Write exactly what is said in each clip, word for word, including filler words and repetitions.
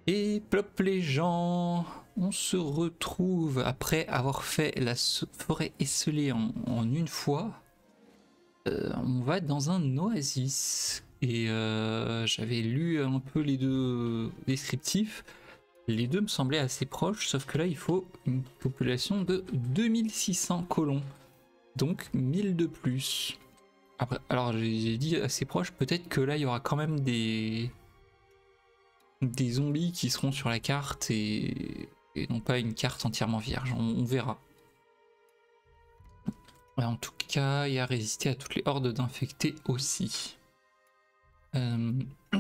Et plop les gens, on se retrouve après avoir fait la forêt esselée en, en une fois. Euh, on va dans un oasis. Et euh, j'avais lu un peu les deux descriptifs. Les deux me semblaient assez proches, sauf que là il faut une population de deux mille six cents colons. Donc mille de plus. Après, alors j'ai dit assez proche, peut-être que là il y aura quand même des... des zombies qui seront sur la carte et, et non pas une carte entièrement vierge, on, on verra. Ouais, en tout cas, il y a résisté à toutes les hordes d'infectés aussi. Euh...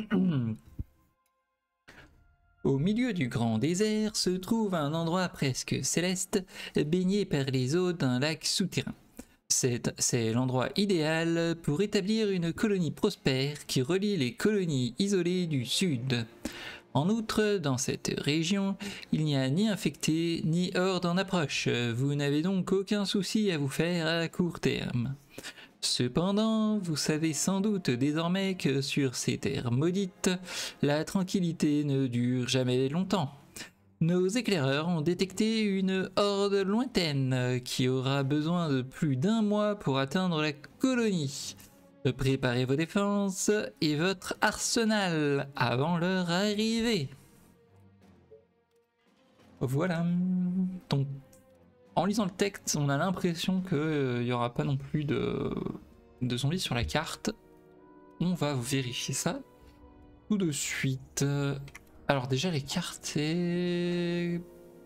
Au milieu du grand désert se trouve un endroit presque céleste, baigné par les eaux d'un lac souterrain. C'est l'endroit idéal pour établir une colonie prospère qui relie les colonies isolées du sud. En outre, dans cette région, il n'y a ni infectés ni horde en approche. Vous n'avez donc aucun souci à vous faire à court terme. Cependant, vous savez sans doute désormais que sur ces terres maudites, la tranquillité ne dure jamais longtemps. Nos éclaireurs ont détecté une horde lointaine qui aura besoin de plus d'un mois pour atteindre la colonie. Préparez vos défenses et votre arsenal avant leur arrivée. Voilà. Donc, en lisant le texte, on a l'impression qu'il euh, n'y aura pas non plus de, de zombies sur la carte. On va vérifier ça tout de suite. Alors déjà, les cartes, c'est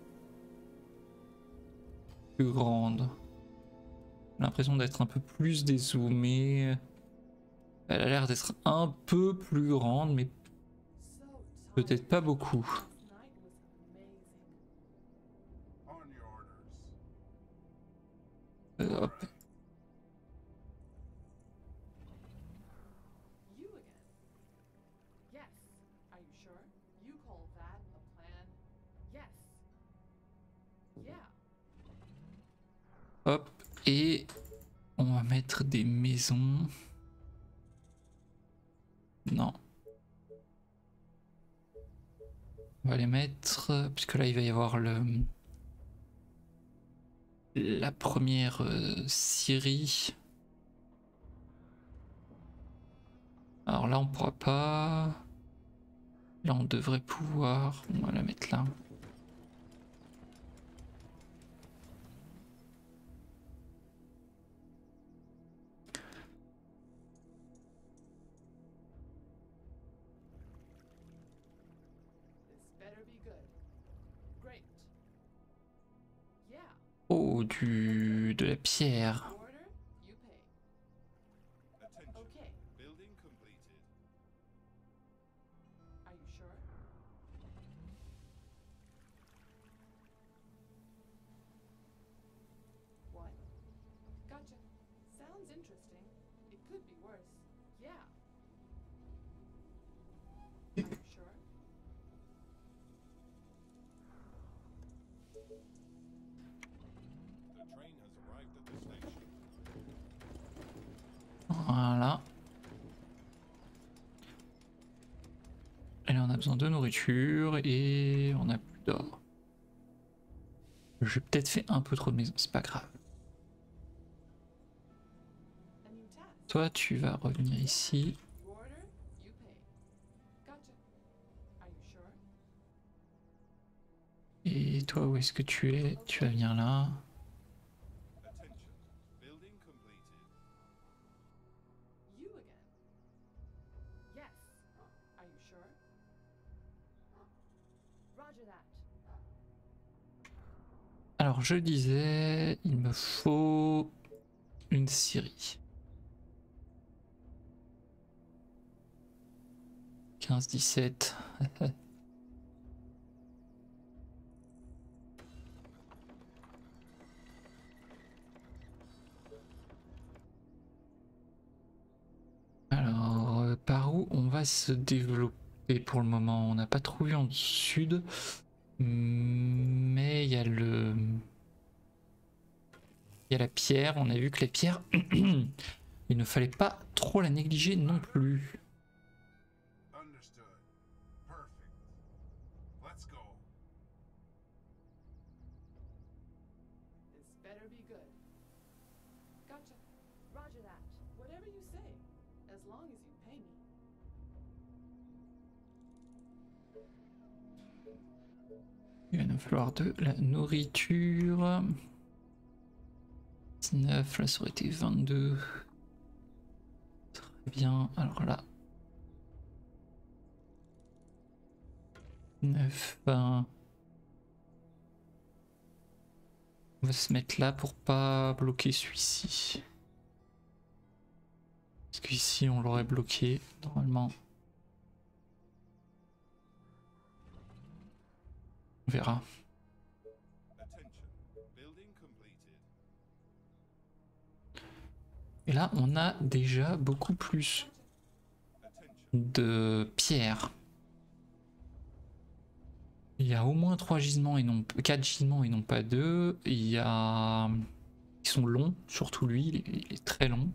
plus grande. J'ai l'impression d'être un peu plus dézoomée. Elle a l'air d'être un peu plus grande, mais peut-être pas beaucoup. Euh, hop. Hop, et on va mettre des maisons. Non. On va les mettre, puisque là il va y avoir le la première euh, scierie. Alors là on pourra pas. Là on devrait pouvoir. On va la mettre là. Oh, du de la pierre. Voilà. Et là on a besoin de nourriture et on a plus d'or. J'ai peut-être fait un peu trop de maisons, c'est pas grave. Toi tu vas revenir ici. Et toi où est-ce que tu es? Tu vas venir là. Alors je disais, il me faut une scierie. quinze dix-sept. Alors, euh, par où on va se développer pour le moment? On n'a pas trouvé en sud, mais il y a le... Il y a la pierre, on a vu que la pierre, il ne fallait pas trop la négliger non plus. Let's go. This better be good. Gotcha. Roger that. Whatever you say, as long as you pay me. Il va nous falloir de la nourriture. dix-neuf, là ça aurait été vingt-deux. Très bien, alors là. neuf, vingt. On va se mettre là pour pas bloquer celui-ci. Parce qu'ici on l'aurait bloqué normalement. On verra. Et là on a déjà beaucoup plus de pierres. Il y a au moins trois gisements et non quatre gisements et non pas deux. Il y a ils sont longs, surtout lui, il est, il est très long.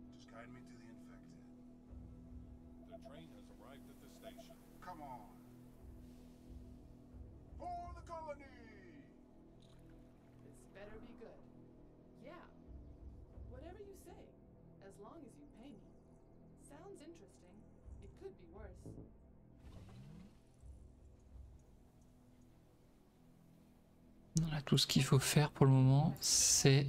Là, tout ce qu'il faut faire pour le moment, c'est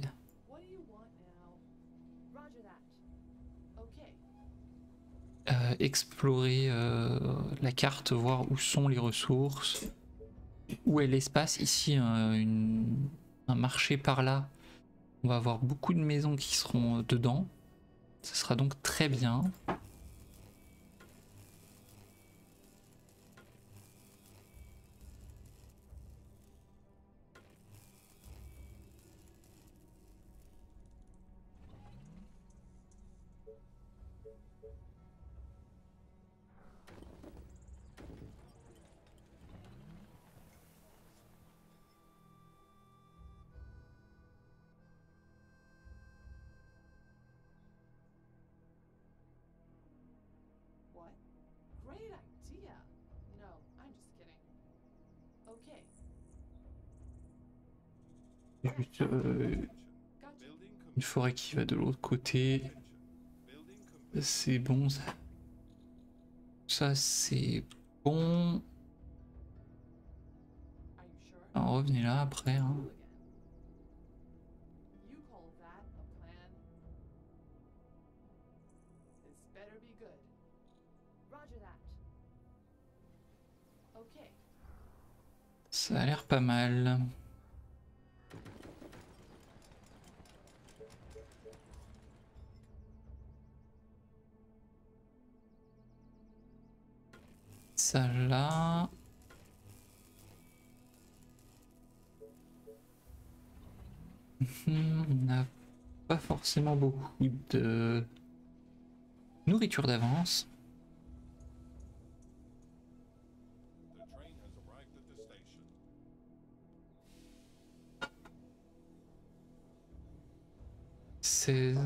euh, explorer euh, la carte, voir où sont les ressources, où est l'espace. Ici, euh, une, un marché par là. On va avoir beaucoup de maisons qui seront dedans. Ce sera donc très bien. Juste, euh, une forêt qui va de l'autre côté. C'est bon. Ça, ça c'est bon. Alors, revenez là après. Hein. Ça a l'air pas mal. Ça là. On n'a pas forcément beaucoup de nourriture d'avance. seize.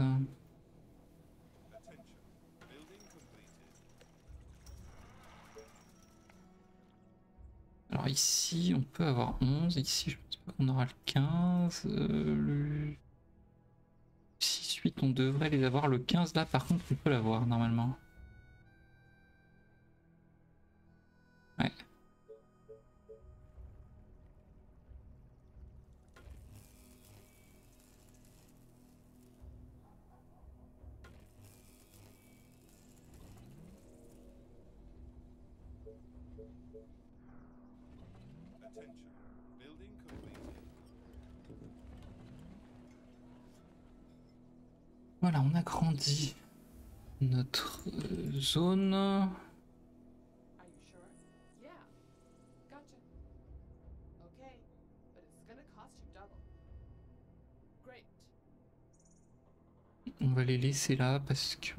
Alors ici on peut avoir onze, ici je pense pas qu'on aura le quinze, euh, le six, huit on devrait les avoir, le quinze là par contre on peut l'avoir normalement. Ouais. Voilà, on a grandi notre euh, zone. On va les laisser là parce que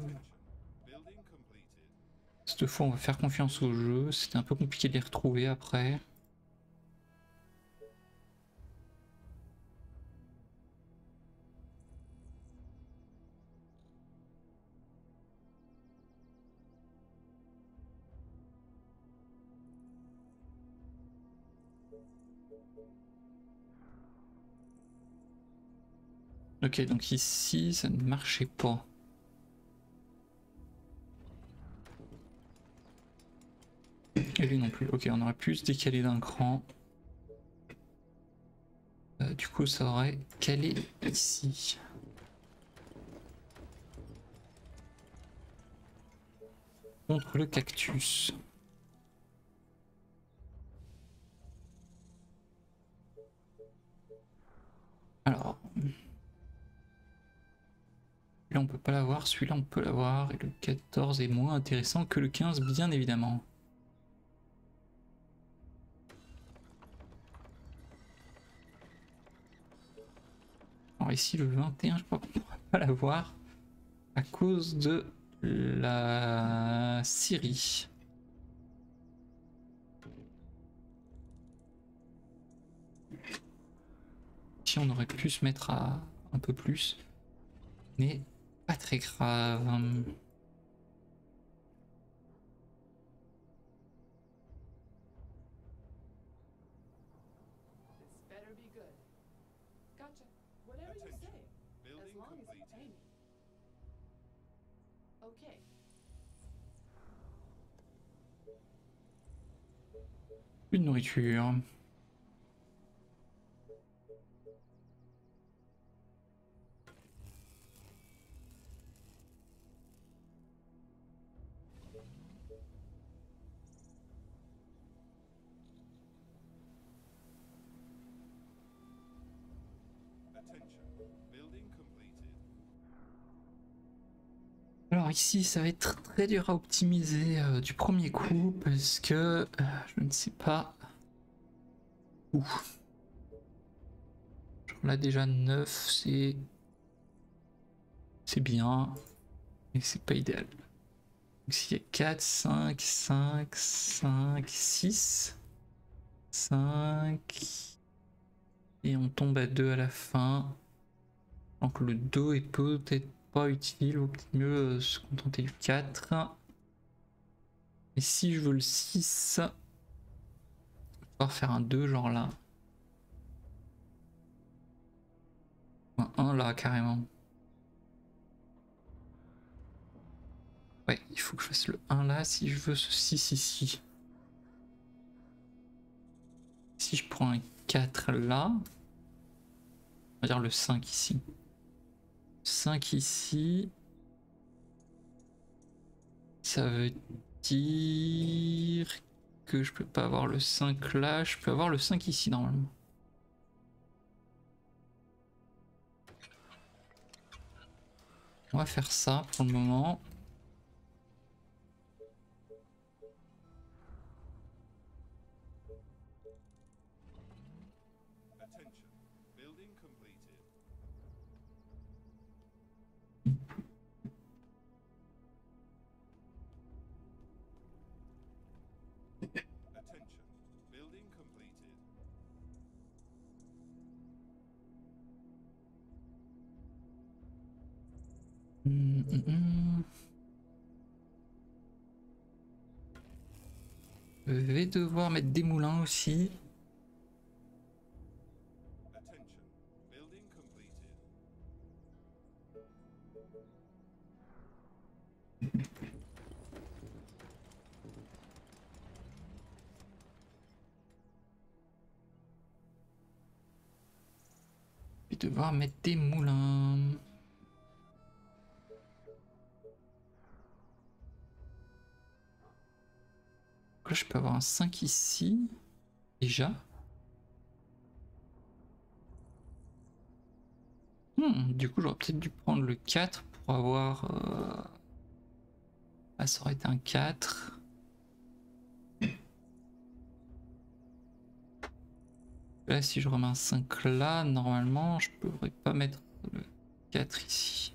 cette fois on va faire confiance au jeu. C'était un peu compliqué de les retrouver après. Ok, donc ici ça ne marchait pas. Et lui non plus. Ok, on aurait pu se décaler d'un cran. Euh, du coup, ça aurait calé ici. Contre le cactus. Alors. Celui-là on peut pas l'avoir, celui-là on peut l'avoir. Et le quatorze est moins intéressant que le quinze, bien évidemment. Alors ici le vingt et un, je crois qu'on ne pourra pas l'avoir à cause de la Syrie. Si on aurait pu se mettre à un peu plus, mais pas très grave. This better be good. Gotcha. Whatever you say, as long as you pay me. Okay. Plus de nourriture. Alors ici ça va être très dur à optimiser euh, du premier coup parce que euh, je ne sais pas où. Genre là déjà neuf c'est c'est bien mais c'est pas idéal. Donc s'il y a quatre, cinq, cinq, cinq, six, cinq et on tombe à deux à la fin. Donc le dos est peut-être pas utile, ou peut-être mieux euh, se contenter du quatre. Et si je veux le six, je vais pouvoir faire un deux genre là. Un un là carrément. Ouais, il faut que je fasse le un là si je veux ce six ici. Si je prends un quatre là, on va dire le cinq ici. cinq ici. Ça veut dire que je peux pas avoir le cinq là, je peux avoir le cinq ici normalement. On va faire ça pour le moment. Hum, hum, hum. Je vais devoir mettre des moulins aussi. Je vais devoir mettre des moulins. Là, je peux avoir un cinq ici, déjà. Hmm, du coup, j'aurais peut-être dû prendre le quatre pour avoir... Euh... Ah, ça aurait été un quatre. Là, si je remets un cinq là, normalement, je ne pourrais pas mettre le quatre ici.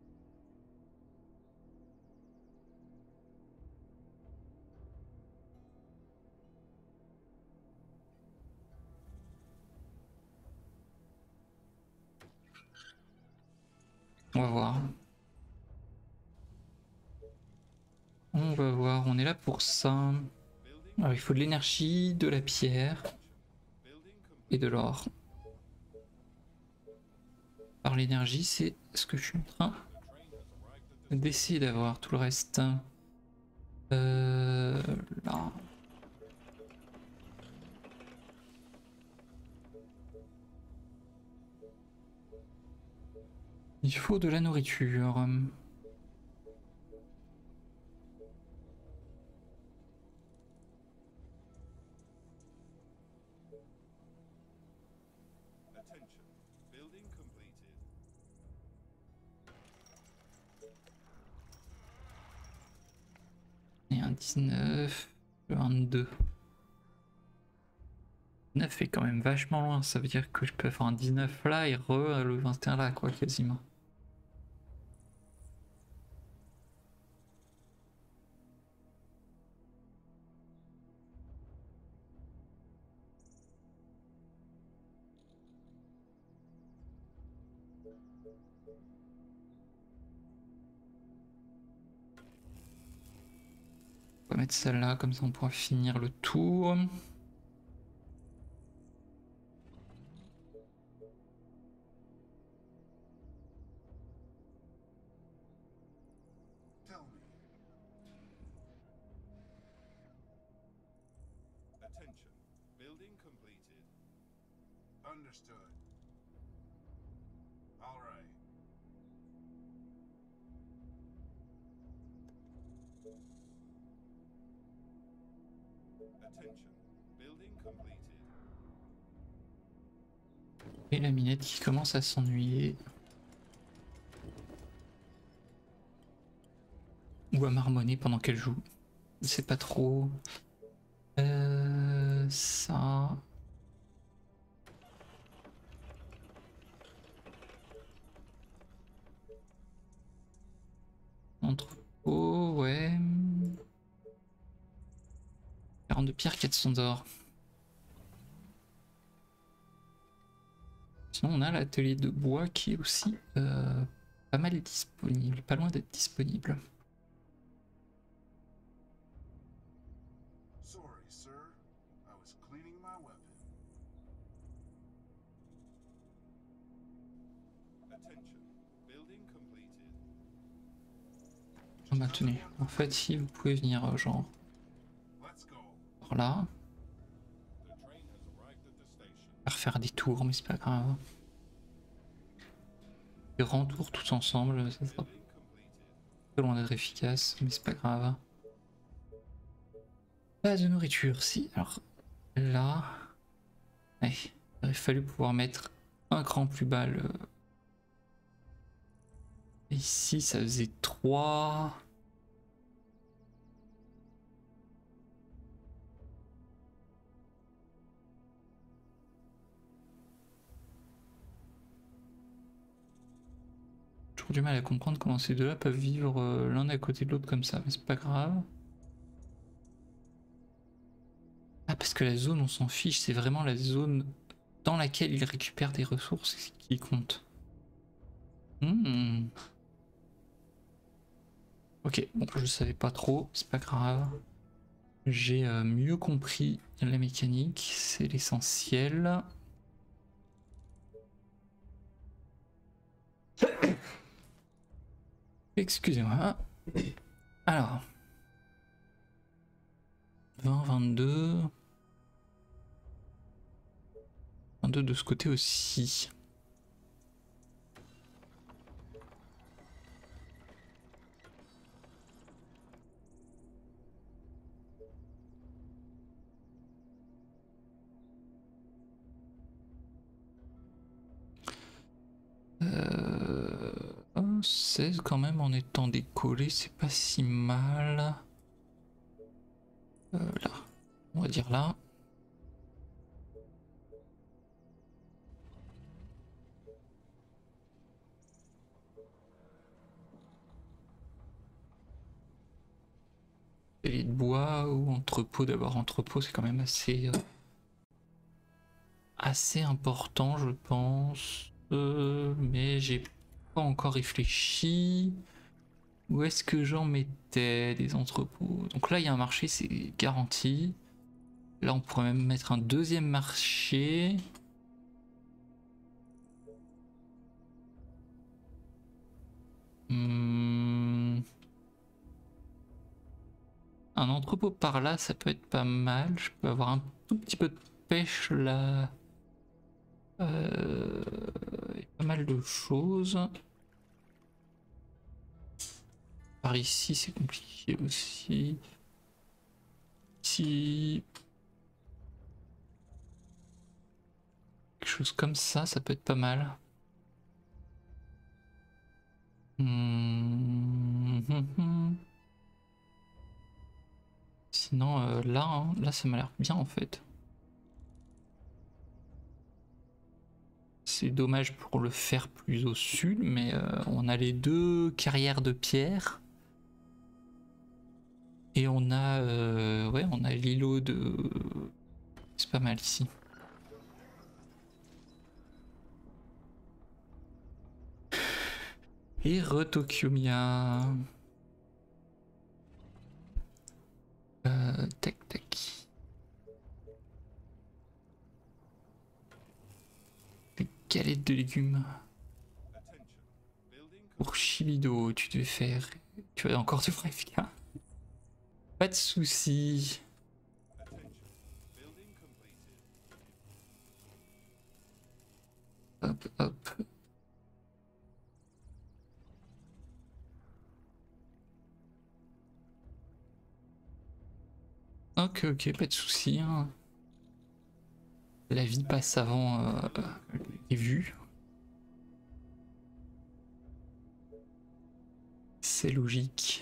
On va voir. On va voir, on est là pour ça. Alors, il faut de l'énergie, de la pierre. et de l'or. Par l'énergie, c'est ce que je suis en train d'essayer d'avoir. Tout le reste. Euh, là. Il faut de la nourriture. Et un dix-neuf, vingt-deux. dix-neuf est quand même vachement loin, ça veut dire que je peux faire un dix-neuf là et re le vingt et un là, quoi, quasiment. On va mettre celle-là, comme ça on pourra finir le tour. Understood. All right. Attention. Building completed. Et la minette qui commence à s'ennuyer. Ou à marmonner pendant qu'elle joue. Je sais pas trop. Euh, ça... Entrepôt, ouais. quarante-deux pierres, quatre cents d'or. Sinon on a l'atelier de bois qui est aussi euh, pas mal disponible, pas loin d'être disponible. Sorry, sir. I was cleaning my weapon. Attention. Building completed. Ah bah tenez, en fait si vous pouvez venir euh, genre Let's go. par là, The train has arrived at the station. faire faire des tours mais c'est pas grave. Des grands tours tous ensemble, ça sera Building completed. pas loin d'être efficace mais c'est pas grave. Pas de nourriture, si. Alors là, ouais, il aurait fallu pouvoir mettre un cran plus bas le... Ici ça faisait trois. Toujours du mal à comprendre comment ces deux-là peuvent vivre euh, l'un à côté de l'autre comme ça, mais c'est pas grave. Ah, parce que la zone, on s'en fiche, c'est vraiment la zone dans laquelle ils récupèrent des ressources qui compte. Hmm. Ok, bon, je savais pas trop, c'est pas grave. J'ai euh, mieux compris la mécanique, c'est l'essentiel. Excusez-moi. Alors. vingt, vingt-deux. vingt-deux de ce côté aussi. Euh... seize quand même en étant décollé, c'est pas si mal. Euh, là, on va dire là. Et de bois ou entrepôt, d'abord entrepôt, c'est quand même assez... Euh, assez important, je pense. Euh, mais j'ai pas encore réfléchi. Où est-ce que j'en mettais des entrepôts? Donc là, il y a un marché, c'est garanti. Là, on pourrait même mettre un deuxième marché. entrepôt par là, ça peut être pas mal. Je peux avoir un tout petit peu de pêche là. Euh, et pas mal de choses. Par ici, c'est compliqué aussi. Ici. Quelque chose comme ça, ça peut être pas mal. Hmm, hum, hum. Sinon, euh, là, hein, là, ça m'a l'air bien en fait. C'est dommage pour le faire plus au sud, mais euh, on a les deux carrières de pierre. Et on a, euh, ouais, on a l'îlot de... C'est pas mal ici. Et re-Tokyo-Mia. Euh, tac tac. Des galettes de légumes. Attention. Building Pour Shibido, tu devais faire... Tu vas encore te faire F K. Pas de soucis. Attention. Building completed. Hop, hop. Ok, ok, pas de soucis. Hein. La vie passe avant euh, les vues. C'est logique.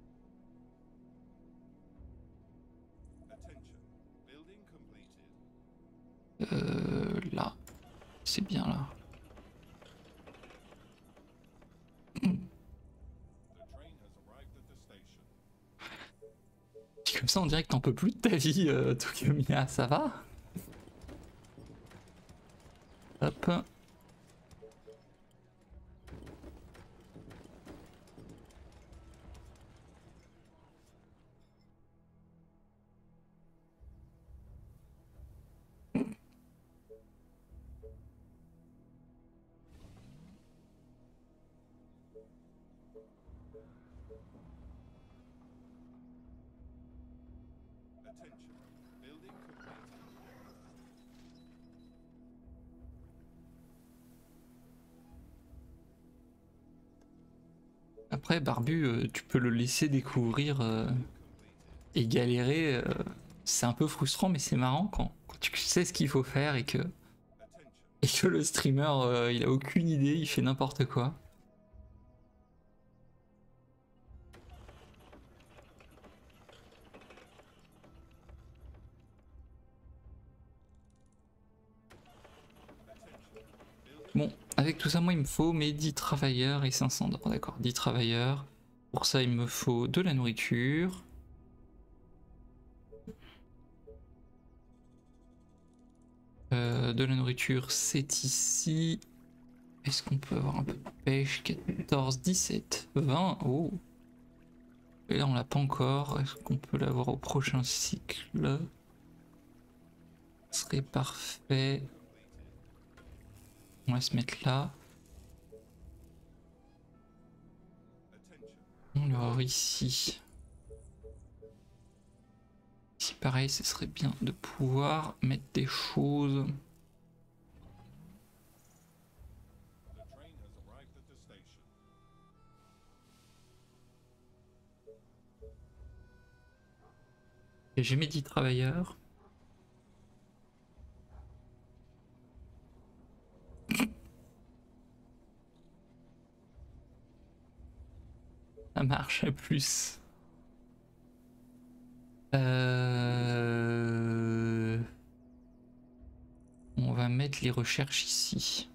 Attention. Building completed. Euh, là. C'est bien là. The train has arrived at the station. Comme ça, on dirait que t'en peux plus de ta vie, euh, Tokyo-Mia, ça va? Hop. Attention. Building completed. Après, Barbu, euh, tu peux le laisser découvrir euh, et galérer. euh, c'est un peu frustrant, mais c'est marrant quand, quand tu sais ce qu'il faut faire et que, Attention. et que le streamer, euh, il a aucune idée, il fait n'importe quoi. Bon, avec tout ça, moi, il me faut mes dix travailleurs et cinq cents d'or. D'accord, dix travailleurs. Pour ça, il me faut de la nourriture. Euh, de la nourriture, c'est ici. Est-ce qu'on peut avoir un peu de pêche? quatorze, dix-sept, vingt. Oh. Et là, on l'a pas encore. Est-ce qu'on peut l'avoir au prochain cycle? Ce serait parfait. On va se mettre là. On l'aura ici. Ici, pareil, ce serait bien de pouvoir mettre des choses. The train has arrived at the station. Et j'ai mes dix travailleurs. Ça marche à plus. Euh... On va mettre les recherches ici.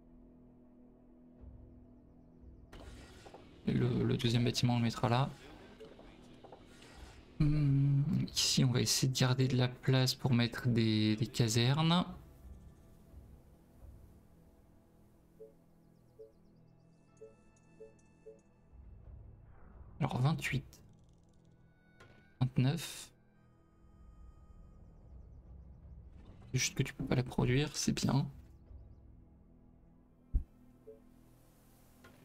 Et le, le deuxième bâtiment, on le mettra là. Hum, ici, on va essayer de garder de la place pour mettre des, des casernes. Alors vingt-huit, vingt-neuf. C'est juste que tu peux pas la produire, c'est bien.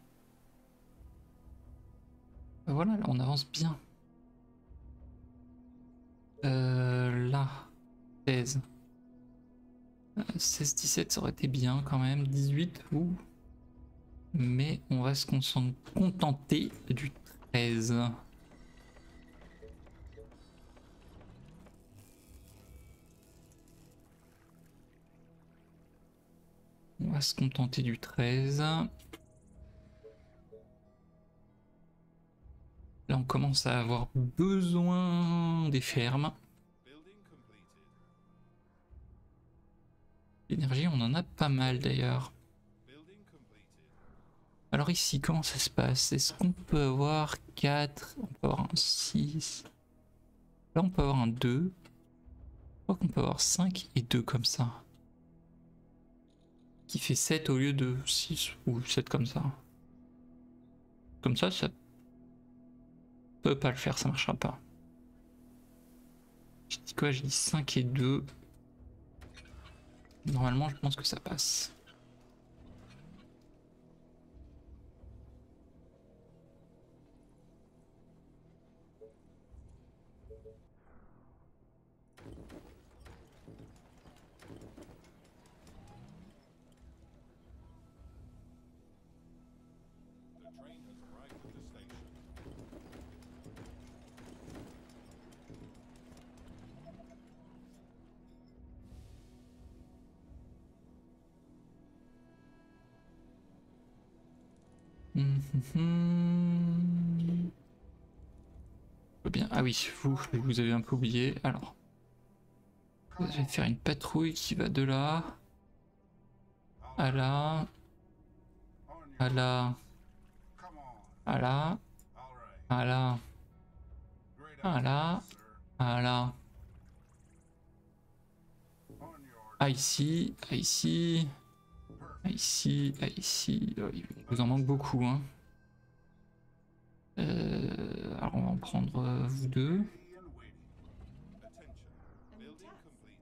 Voilà, là on avance bien. Euh, là, seize. Euh, seize dix-sept, ça aurait été bien quand même. dix-huit, ouh. Mais on va se concent- contenter du treize. On va se contenter du treize. Là, on commence à avoir besoin des fermes. Building completed. L'énergie, on en a pas mal d'ailleurs. Building completed. Alors ici, comment ça se passe? Est-ce qu'on peut avoir quatre? On peut avoir un six. Là, on peut avoir un deux. Je crois qu'on peut avoir cinq et deux comme ça. Qui fait sept au lieu de six ou sept comme ça. Comme ça, ça peut pas le faire, ça marchera pas. Je dis quoi? Je dis cinq et deux. Normalement, je pense que ça passe. The train has arrived at the station. Hum, hum, hum. Bien. Ah oui, vous, vous avez un peu oublié. Alors, vous allez faire une patrouille qui va de là à là, à là, Come on. à là, All right. à là, Great à idea, là, sir. à là, On your order. à ici, à ici, à ici, à ici. Oh, il vous en manque beaucoup, hein. Euh, alors on va en prendre euh, vous deux. Ready and waiting. Attention. Building completed.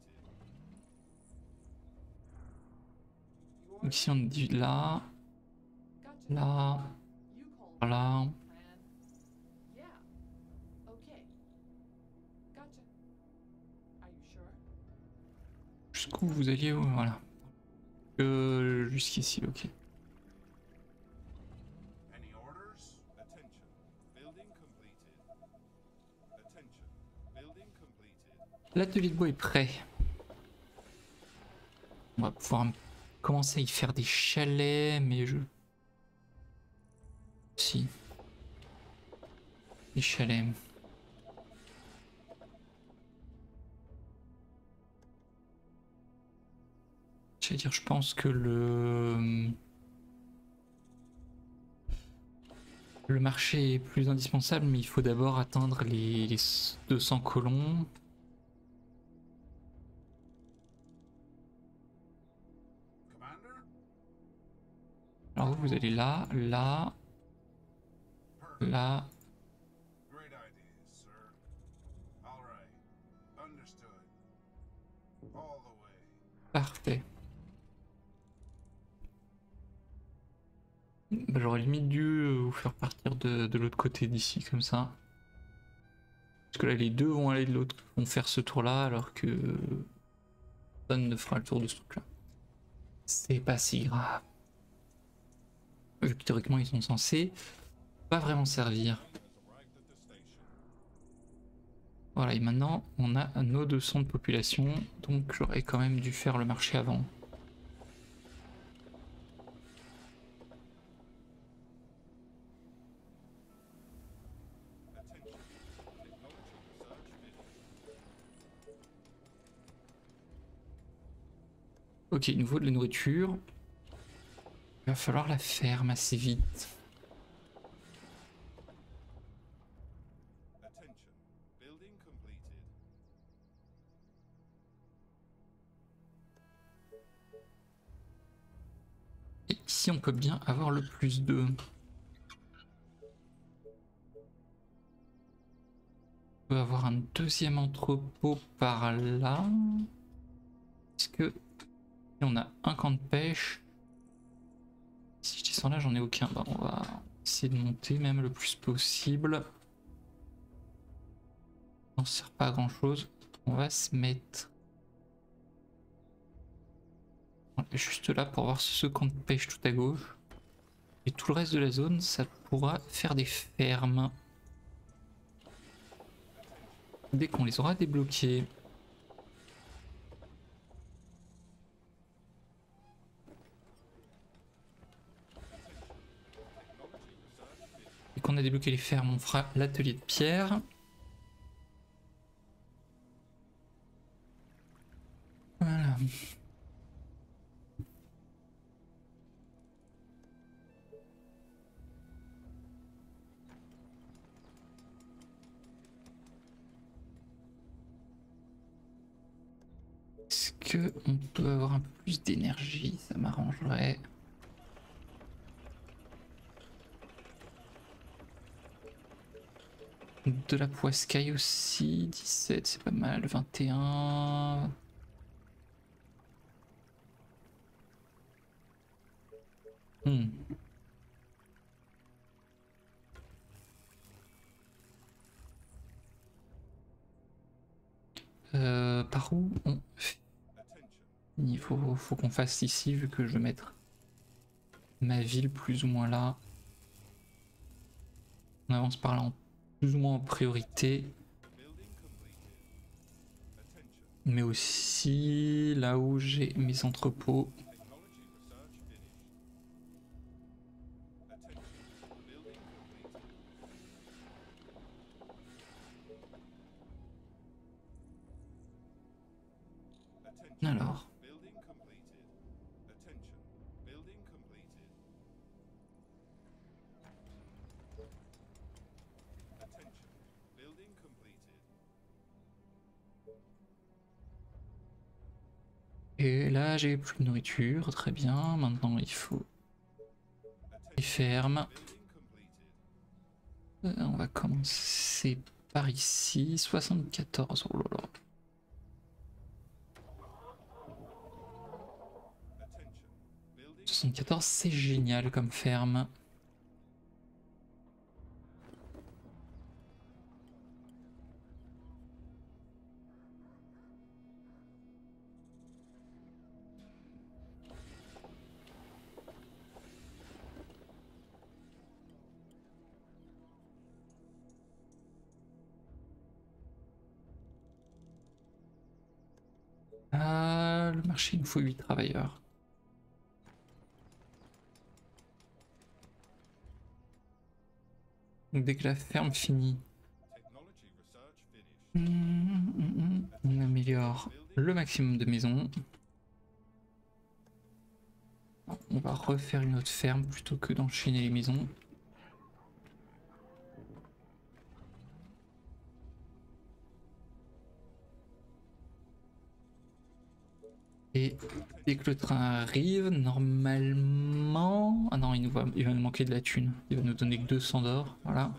Donc ici on dit là, Gotcha. là, You call là. plan. Yeah. Okay. Gotcha. Are you sure? Jusqu'où vous alliez, oh, voilà. Euh, jusqu'ici, ok. Any orders? Attention. Building completed. Attention. Building completed. L'atelier de bois est prêt. On va pouvoir commencer à y faire des chalets, mais je... Si. Des chalets. Je veux dire, je pense que le... Le marché est plus indispensable, mais il faut d'abord atteindre les, les deux cents colons. Commander? Alors vous, vous allez là, là, Perfect. là. Great idea, sir. All right. Understood. All the way. Parfait. Bah, j'aurais limite dû euh, vous faire partir de, de l'autre côté d'ici, comme ça. Parce que là, les deux vont aller de l'autre, vont faire ce tour-là, alors que personne ne fera le tour de ce truc-là. C'est pas si grave. Vu que théoriquement, ils sont censés pas vraiment servir. Train has arrived at the station. Voilà, et maintenant, on a nos deux cents de population, donc j'aurais quand même dû faire le marché avant. Attention. Technology research finished. Ok, il nous faut de la nourriture. Il va falloir la ferme assez vite. Attention. Building completed. Et ici, on peut bien avoir le plus deux. On peut avoir un deuxième entrepôt par là. Est-ce que on a un camp de pêche? Si je descends là, j'en ai aucun. Bah, on va essayer de monter même le plus possible. Ça ne sert pas à grand chose. On va se mettre juste là pour voir ce camp de pêche tout à gauche. Et tout le reste de la zone, ça pourra faire des fermes. Dès qu'on les aura débloqués. Dès qu'on a débloqué les fermes, on fera l'atelier de pierre. Voilà. Est-ce que on peut avoir un peu plus d'énergie? Ça m'arrangerait. De la poiscaille aussi, dix-sept, c'est pas mal, vingt et un. Hmm. Euh, par où on... Il faut, faut qu'on fasse ici, vu que je vais mettre ma ville plus ou moins là. On avance par là en plus ou moins en priorité. Mais aussi là où j'ai mes entrepôts. Alors. Et là j'ai plus de nourriture, très bien. Maintenant il faut les fermes. Euh, on va commencer par ici, soixante-quatorze. Oh là là. soixante-quatorze, c'est génial comme ferme. Ah, le marché, il nous faut huit travailleurs. Donc dès que la ferme finit, on améliore le maximum de maisons. On va refaire une autre ferme plutôt que d'enchaîner les maisons. Et dès que le train arrive, normalement... Ah non, il, nous va... il va nous manquer de la thune. Il va nous donner que deux cents d'or, voilà.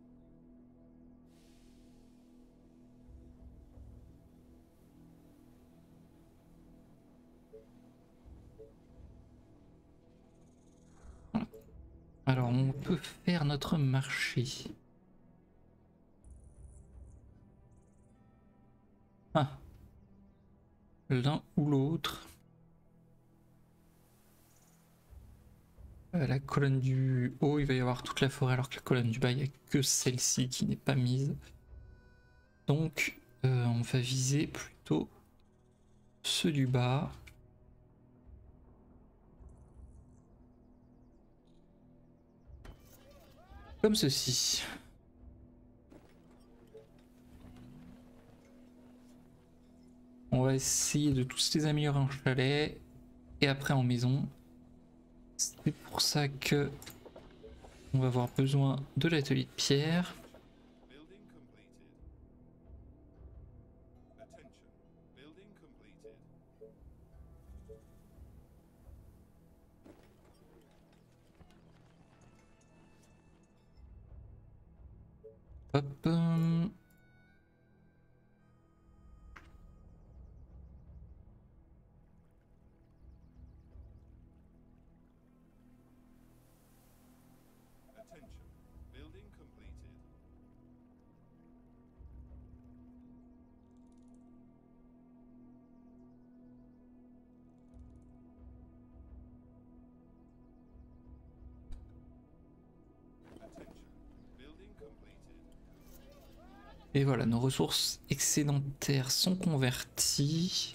Voilà. Alors, on peut faire notre marché. Ah. L'un ou l'autre. Euh, la colonne du haut, il va y avoir toute la forêt, alors que la colonne du bas, il n'y a que celle-ci qui n'est pas mise. Donc, euh, on va viser plutôt ceux du bas. Comme ceci. On va essayer de tous les améliorer en chalet et après en maison. C'est pour ça que on va avoir besoin de l'atelier de pierre. Hop. Hum. Et voilà, nos ressources excédentaires sont converties.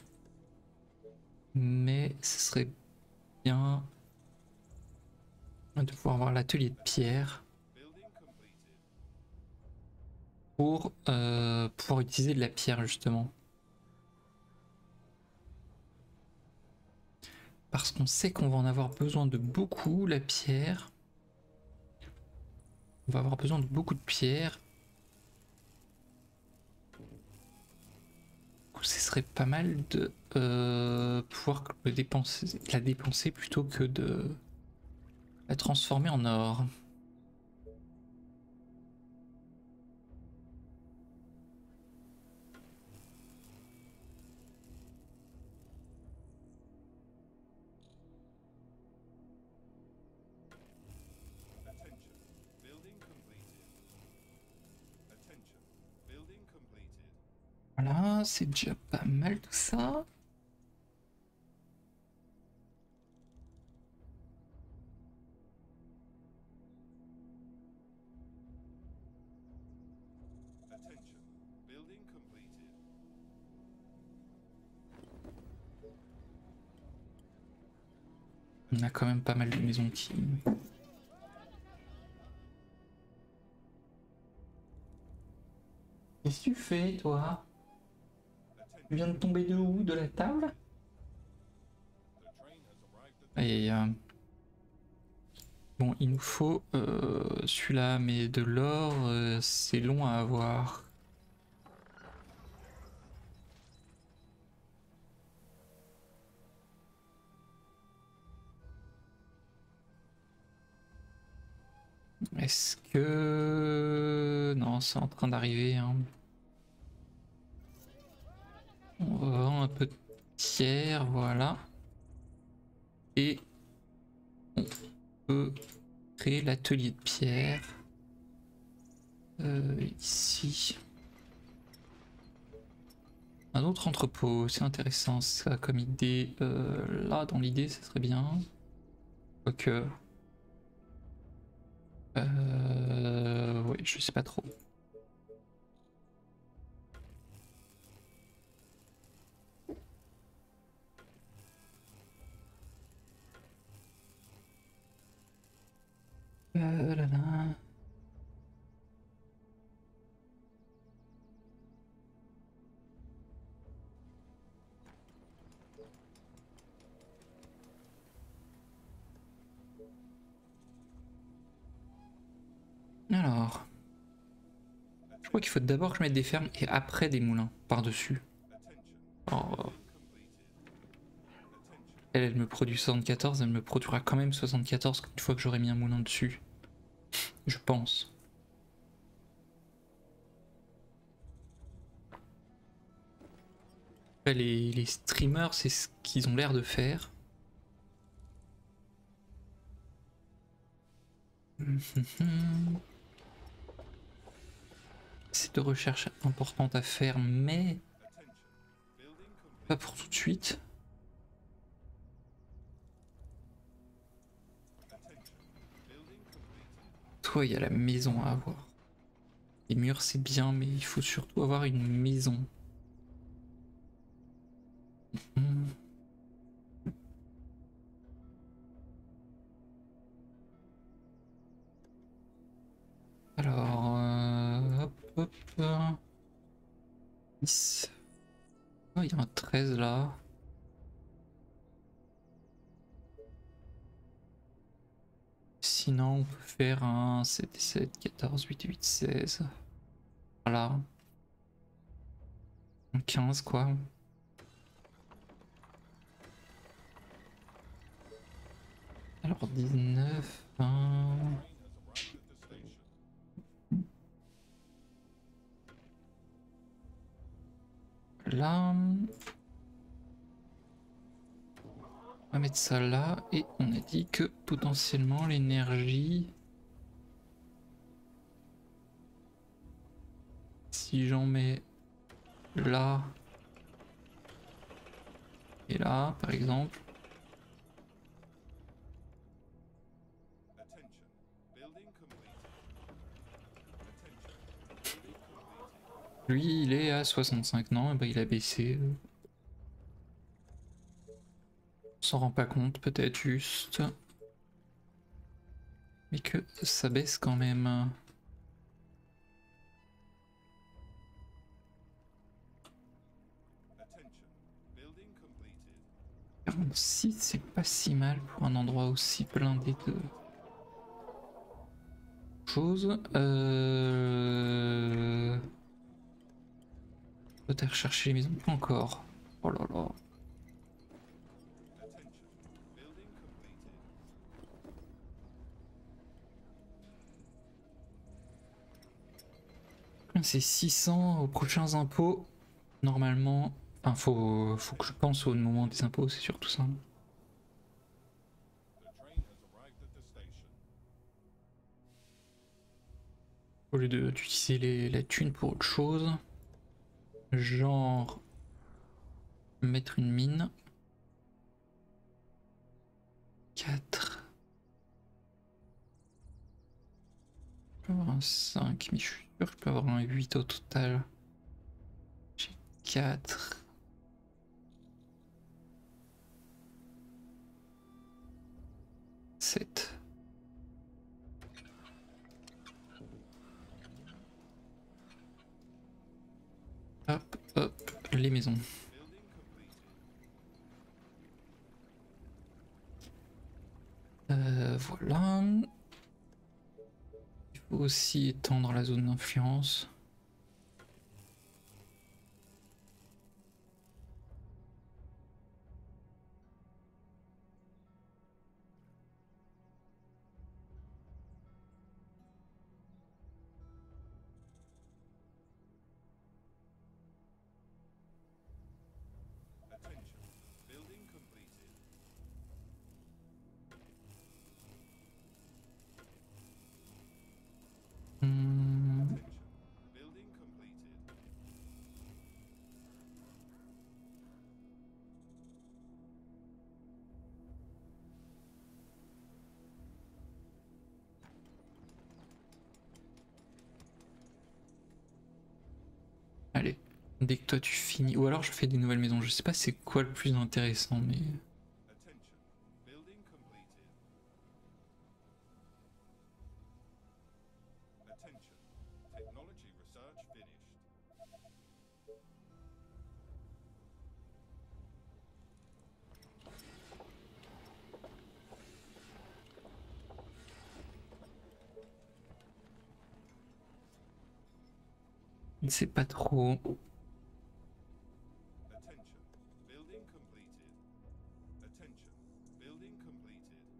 Mais ce serait bien de pouvoir avoir l'atelier de pierre pour euh, pouvoir utiliser de la pierre justement. Parce qu'on sait qu'on va en avoir besoin de beaucoup, la pierre. On va avoir besoin de beaucoup de pierre. Ce serait pas mal de euh, pouvoir le dépenser, la dépenser plutôt que de la transformer en or. Voilà, c'est déjà pas mal tout ça. On a quand même pas mal de maisons qui... Qu'est-ce que tu fais, toi? Tu viens de tomber de où? De la table? Et euh... bon, il nous faut euh, celui-là, mais de l'or, euh, c'est long à avoir. Est-ce que... Non, c'est en train d'arriver. Hein. On va avoir un peu de pierre, voilà. Et on peut créer l'atelier de pierre. Euh, ici. Un autre entrepôt, c'est intéressant ça comme idée. Euh, là, dans l'idée, ça serait bien. Quoique... Euh... Oui, je sais pas trop. Euh, là, là. Alors... Je crois qu'il faut d'abord que je mette des fermes et après des moulins par-dessus. Oh. Elle, elle me produit soixante-quatorze, elle me produira quand même soixante-quatorze une fois que j'aurai mis un moulin dessus. Je pense. Après, les, les streamers, c'est ce qu'ils ont l'air de faire. C'est de recherche importante à faire, mais pas pour tout de suite. Toi, il y a la maison à avoir. Les murs, c'est bien, mais il faut surtout avoir une maison. Mmh. Alors, euh, hop, hop, hop. dix. Oh, il y a un treize là. Sinon, on peut faire un sept, sept, quatorze, huit, huit, seize. Voilà. Un quinze, quoi. Alors, dix-neuf, vingt... Là... On va mettre ça là, et on a dit que potentiellement l'énergie... Si j'en mets là... Et là, par exemple... Lui, il est à soixante-cinq. Non, et bah, il a baissé. On s'en rend pas compte, peut-être juste. Mais que ça baisse quand même. Attention. Building completed. quarante-six, c'est pas si mal pour un endroit aussi blindé de choses. Euh... Peut-être rechercher les maisons. Pas encore. Oh là là. Attention. Building completed. C'est six cents aux prochains impôts. Normalement. Enfin, faut, faut que je pense au moment des impôts, c'est surtout ça. The train has arrived at the station. Au lieu de- d'utiliser les- la thune pour autre chose. Genre. Mettre une mine. quatre. Je peux avoir un cinq, mais je suis sûr que je peux avoir un huit au total. J'ai quatre. sept. Hop, hop, les maisons. Building completed. Euh, voilà. Il faut aussi étendre la zone d'influence. Attention. Building completed. Hmm, Attention. Building completed. allez, dès que toi tu finis. Ou alors je fais des nouvelles maisons. Je sais pas c'est quoi le plus intéressant, mais. Attention. Building completed. Attention. Technology research finished. C'est pas trop. Attention. Building completed. Attention. Building completed.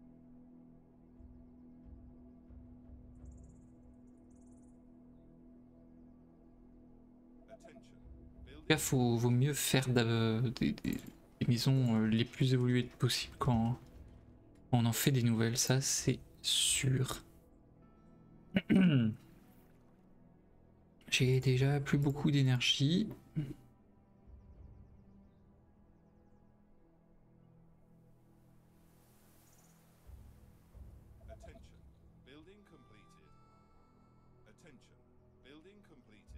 Attention. Là, Building. faut, vaut mieux faire d'a- des, des- des maisons euh, les plus évoluées possible quand on en fait des nouvelles, ça c'est sûr. J'ai déjà plus beaucoup d'énergie. Attention. Building completed. Attention. Building completed.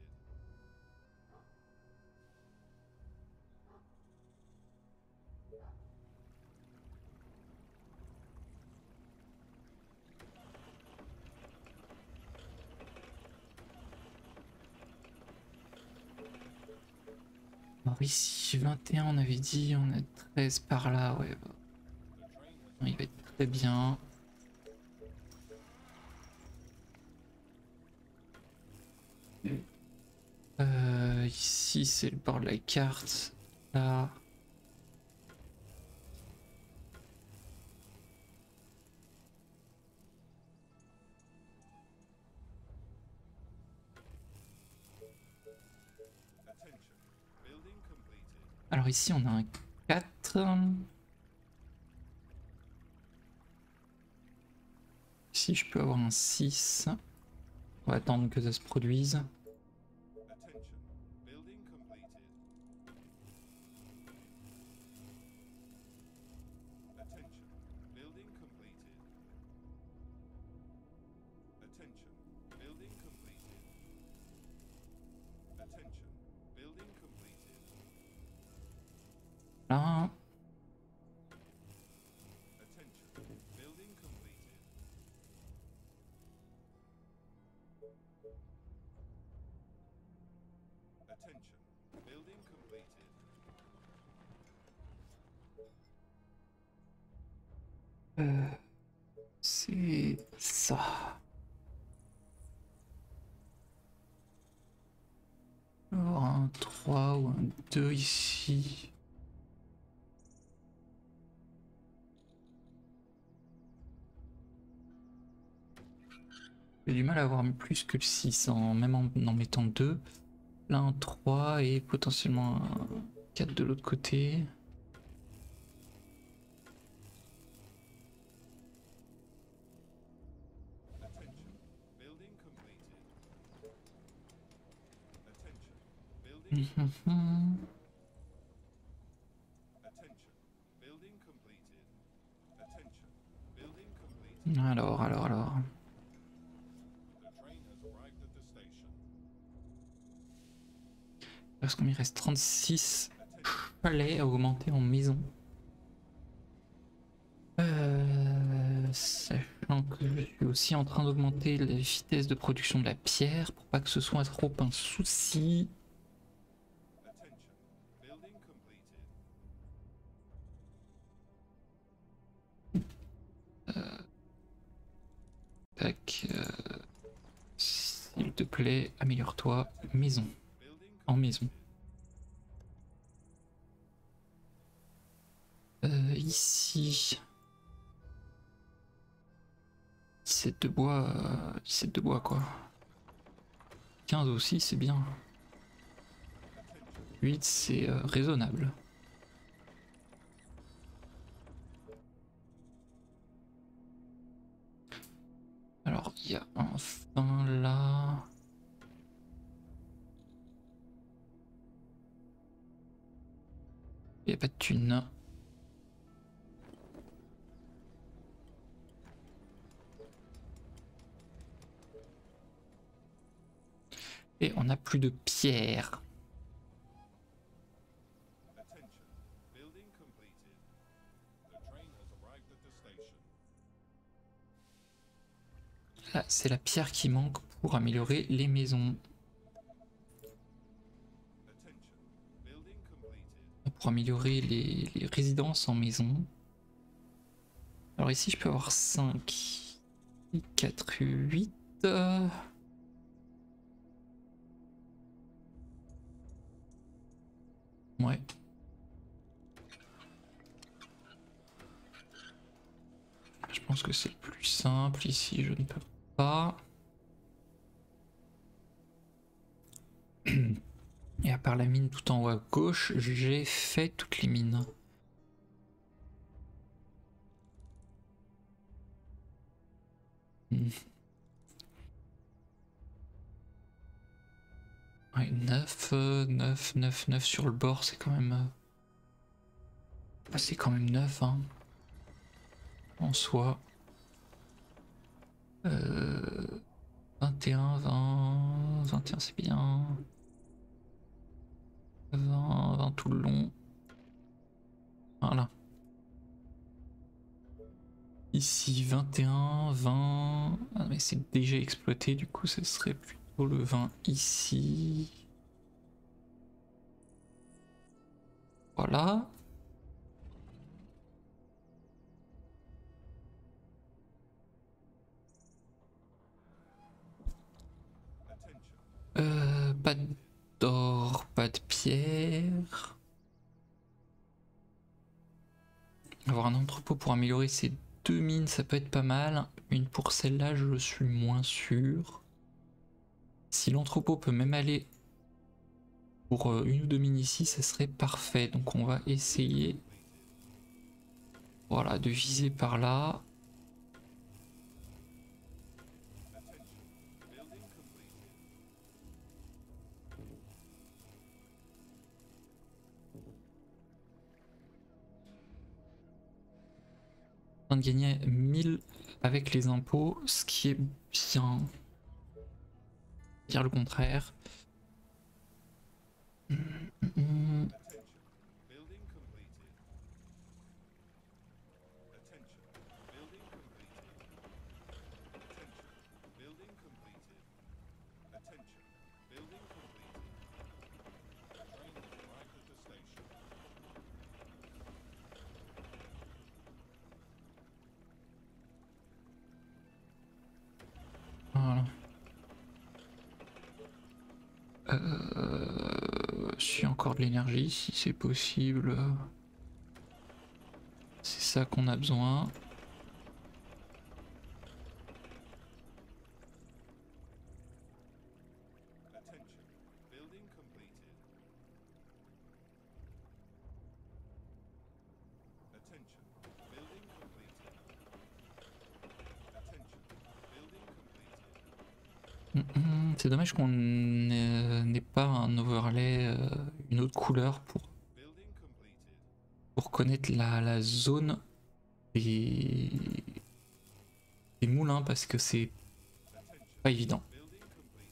Alors ici, vingt et un on avait dit, on a treize par là, ouais. bah, The train has il va être très bien. Euh, ici, c'est le bord de la carte. Là. Attention. Building completed. Alors ici, on a un quatre. Ici, je peux avoir un six. On va attendre que ça se produise. Attention. Building completed. Attention. Building completed. Attention. Building completed. Attention. Là. Attention. Building completed. Attention. Building completed. Euh, c'est ça. Alors un trois ou un deux ici. J'ai du mal à avoir plus que le six, en, même en, en mettant deux. Là un trois et potentiellement un quatre de l'autre côté. Attention. Building completed. Attention. Building. Mhm. Attention. Building completed. Attention. Building completed. Alors, alors, alors. The train has arrived at the station. Parce qu'on il reste trente-six Attention. chalets à augmenter en maison. Euh, sachant que je suis aussi en train d'augmenter la vitesse de production de la pierre pour pas que ce soit trop un souci. Attention. Building completed. Tac. euh, S'il te plaît, améliore-toi. Maison. Building En maison. Euh, ici. dix-sept de bois. euh, dix-sept de bois quoi. quinze aussi, c'est bien. huit, c'est euh, raisonnable. Alors, il y a un fin là. Il n'y a pas de thune. Et on n'a plus de pierre. Attention. Building completed. The train has arrived at the station. Là, c'est la pierre qui manque pour améliorer les maisons. Attention. Building completed. Pour améliorer les, les résidences en maison. Alors ici, je peux avoir cinq, quatre, huit. euh, Ouais. Je pense que c'est le plus simple. Ici, je ne peux pas. Et à part la mine tout en haut à gauche, j'ai fait toutes les mines. Hmm. Ouais, neuf, neuf, neuf, neuf sur le bord, c'est quand même... euh, ah, c'est quand même neuf, hein. En soi. Euh... vingt et un, vingt... vingt et un c'est bien. vingt, vingt tout le long. Voilà. Ici vingt et un, vingt... Ah mais c'est déjà exploité, du coup ce serait plutôt le vingt ici. Voilà. Attention. Euh, pas d'or, pas de pierre. Avoir un entrepôt pour améliorer ces deux mines, ça peut être pas mal. Une pour celle-là, je suis moins sûr. Si l'entrepôt peut même aller pour euh, une ou deux mines ici, ça serait parfait. Donc on va essayer, voilà, de viser par là. Building completed. En train de gagner mille avec les impôts, ce qui est bien. Dire le contraire. Hum, hum, hum. Attention. Building completed. là-dessus encore de l'énergie si c'est possible. C'est ça qu'on a besoin. Attention. Building completed. Attention. Building completed. Attention. Building completed. Mm, mm, c'est dommage qu'on n'ait n'ait pas un overlay, euh, une autre couleur pour, Building completed. pour connaître la, la zone des, des moulins parce que c'est Attention. pas évident. Building completed.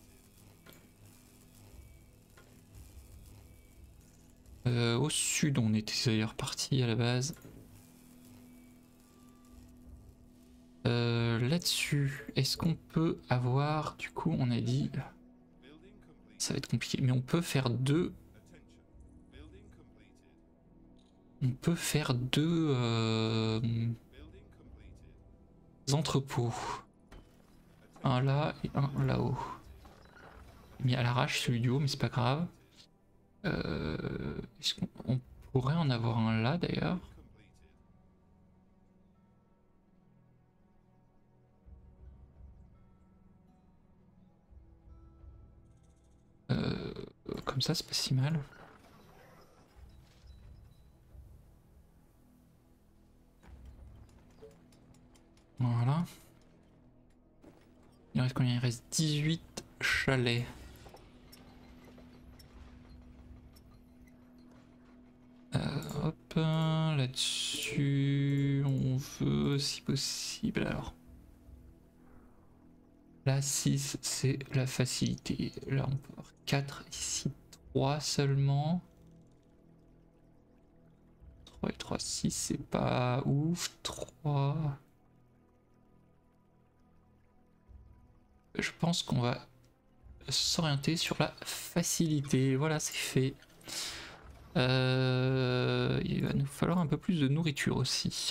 Euh, au sud, on était d'ailleurs parti à la base. Euh, Là-dessus, est-ce qu'on peut avoir, du coup, on a dit, Building complete. ça va être compliqué, mais on peut faire deux, Attention. Building completed. on peut faire deux euh, Building completed. entrepôts, un là et un là-haut. Mis à l'arrache celui du haut, mais c'est pas grave. Euh, est-ce qu'on on pourrait en avoir un là d'ailleurs? Completed. Euh, comme ça, c'est pas si mal. Voilà. Il reste combien? Il reste dix-huit chalets. Euh, hop, là-dessus, on veut, si possible, alors. Là, six, c'est la facilité. Là, on peut avoir quatre, ici, trois seulement. trois et trois, six, c'est pas ouf. trois. Je pense qu'on va s'orienter sur la facilité. Voilà, c'est fait. Euh, il va nous falloir un peu plus de nourriture aussi.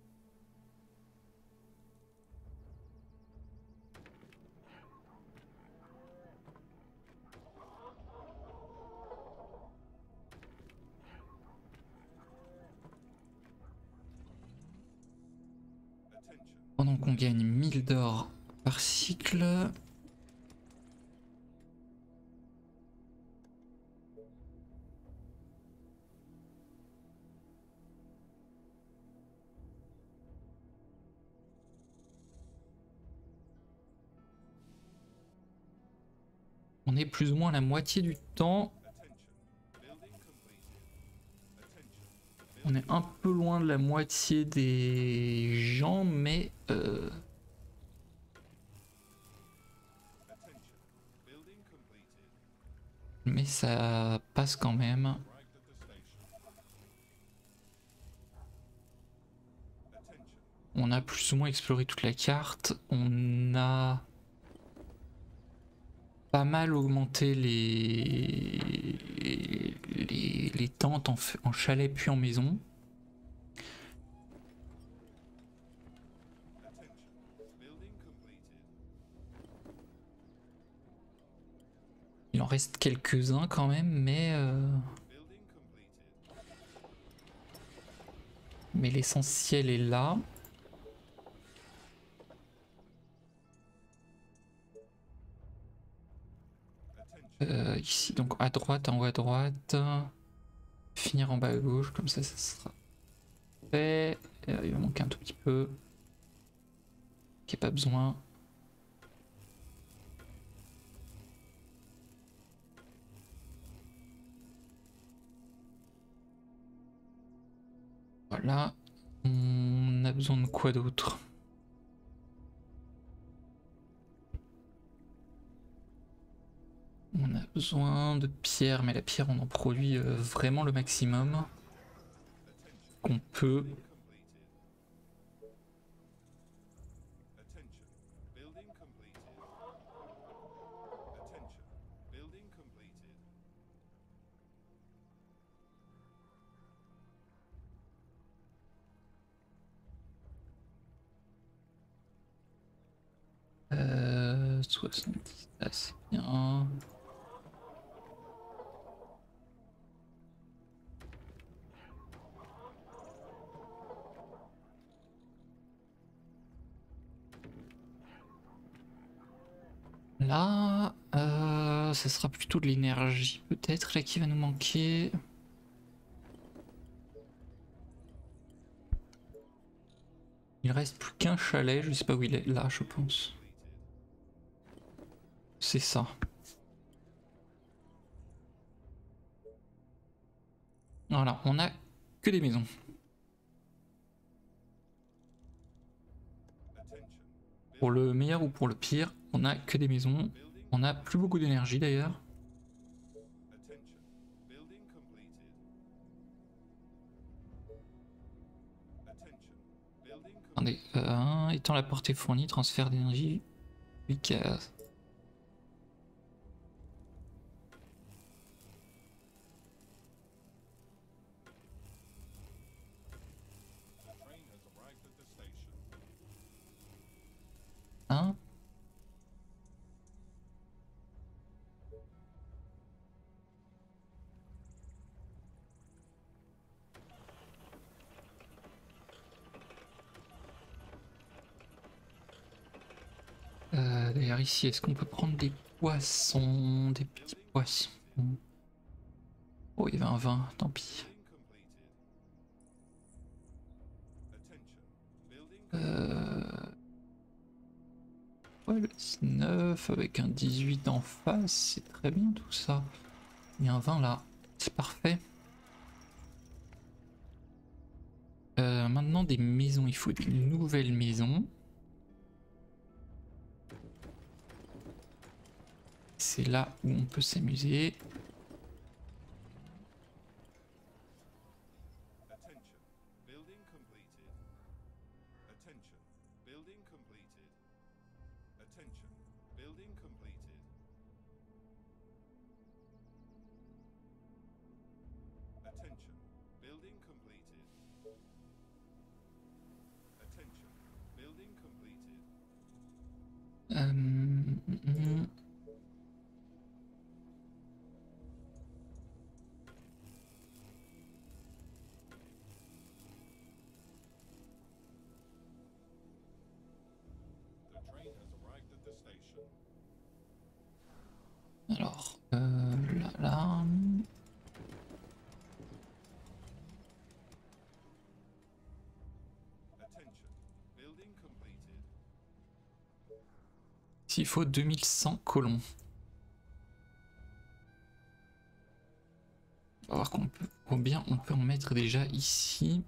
Attention. Pendant qu'on gagne mille d'or par cycle. On est plus ou moins à la moitié du temps. Attention. Building completed. Attention. On est un peu loin de la moitié des gens, mais euh, Attention. Building completed. mais ça passe quand même. Arrived at the station. Attention. On a plus ou moins exploré toute la carte. On a pas mal augmenté les les, les tentes en, f- en chalet puis en maison. Attention. Building completed. Il en reste quelques-uns quand même, mais euh, Building completed. mais l'essentiel est là. Attention. Euh, ici, donc à droite, en haut à droite. Finir en bas à gauche, comme ça, ça sera fait. Euh, il va manquer un tout petit peu. Qui pas besoin. Voilà. On a besoin de quoi d'autre? On a besoin de pierre, mais la pierre on en produit euh, vraiment le maximum qu'on peut. Attention. Building completed. Attention. Building completed. Euh, soixante-dix, ah, c'est bien. Là, euh, ça sera plutôt de l'énergie peut-être là qui va nous manquer. Il reste plus qu'un chalet, je sais pas où il est, là je pense. C'est ça. Voilà, on a que des maisons. Pour le meilleur ou pour le pire, on a que des maisons. On a plus beaucoup d'énergie d'ailleurs. Attendez, euh, étant la portée fournie, transfert d'énergie, huit cases. Hein? Euh, D'ailleurs ici, est-ce qu'on peut prendre des poissons, des petits poissons? Oh, il y avait un vin, tant pis. Euh... Ouais, le dix-neuf avec un dix-huit en face, c'est très bien tout ça. Il y a un vingt là, c'est parfait. Euh, maintenant des maisons, il faut des nouvelles maisons. C'est là où on peut s'amuser. Euh, mm, mm. Alors, euh, là, là. S'il faut deux mille cent colons. On va voir qu'on peut, ou bien on peut en mettre déjà ici.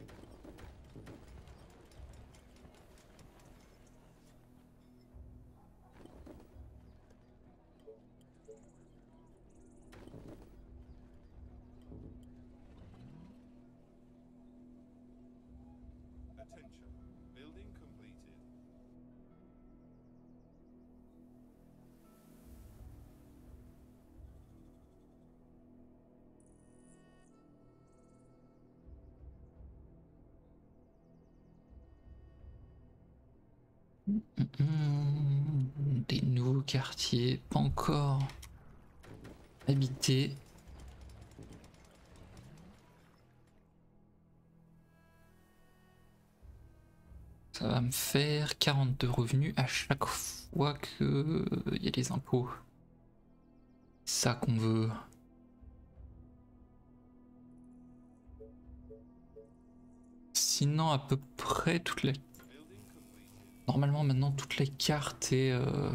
Des nouveaux quartiers, pas encore habités. Ça va me faire quarante-deux revenus à chaque fois que il y a des impôts. C'est ça qu'on veut. Sinon à peu près toute la... Normalement maintenant toute la carte est, euh...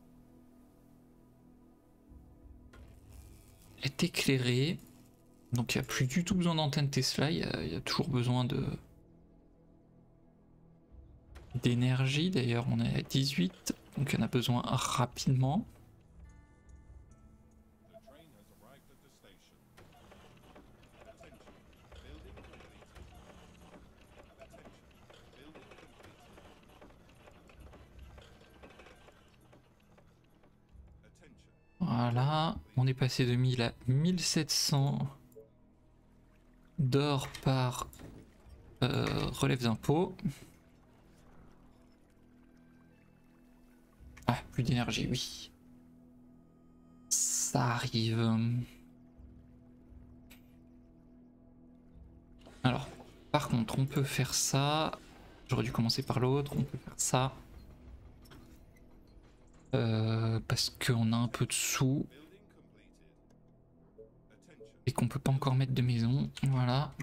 est éclairée. Donc il n'y a plus du tout besoin d'antenne Tesla, il y, y a toujours besoin de... d'énergie. D'ailleurs on est à dix-huit, donc on a besoin rapidement. Voilà, on est passé de mille à mille sept cents d'or par euh, relève d'impôt. Ah, plus d'énergie, oui. Ça arrive. Alors, par contre, on peut faire ça. J'aurais dû commencer par l'autre. On peut faire ça. Euh, parce qu'on a un peu de sous et qu'on peut pas encore mettre de maison. Voilà.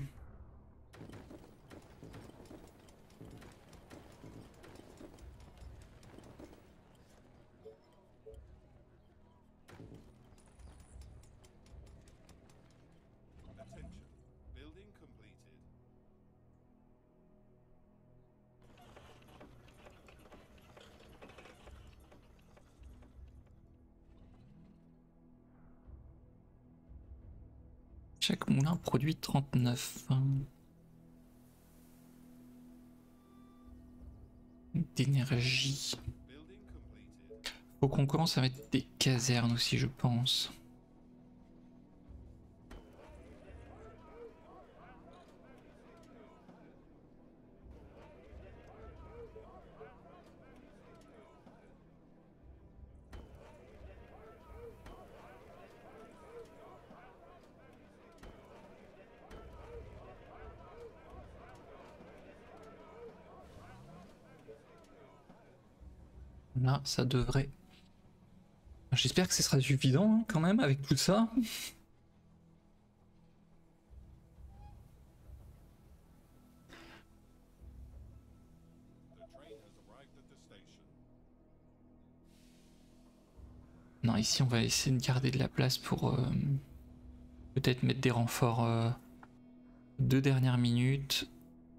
Chaque moulin produit trente-neuf d'énergie. Faut qu'on commence à mettre des casernes aussi, je pense. Là, ça devrait... J'espère que ce sera suffisant hein, quand même avec tout ça. Non, ici on va essayer de garder de la place pour euh, peut-être mettre des renforts euh, deux dernières minutes.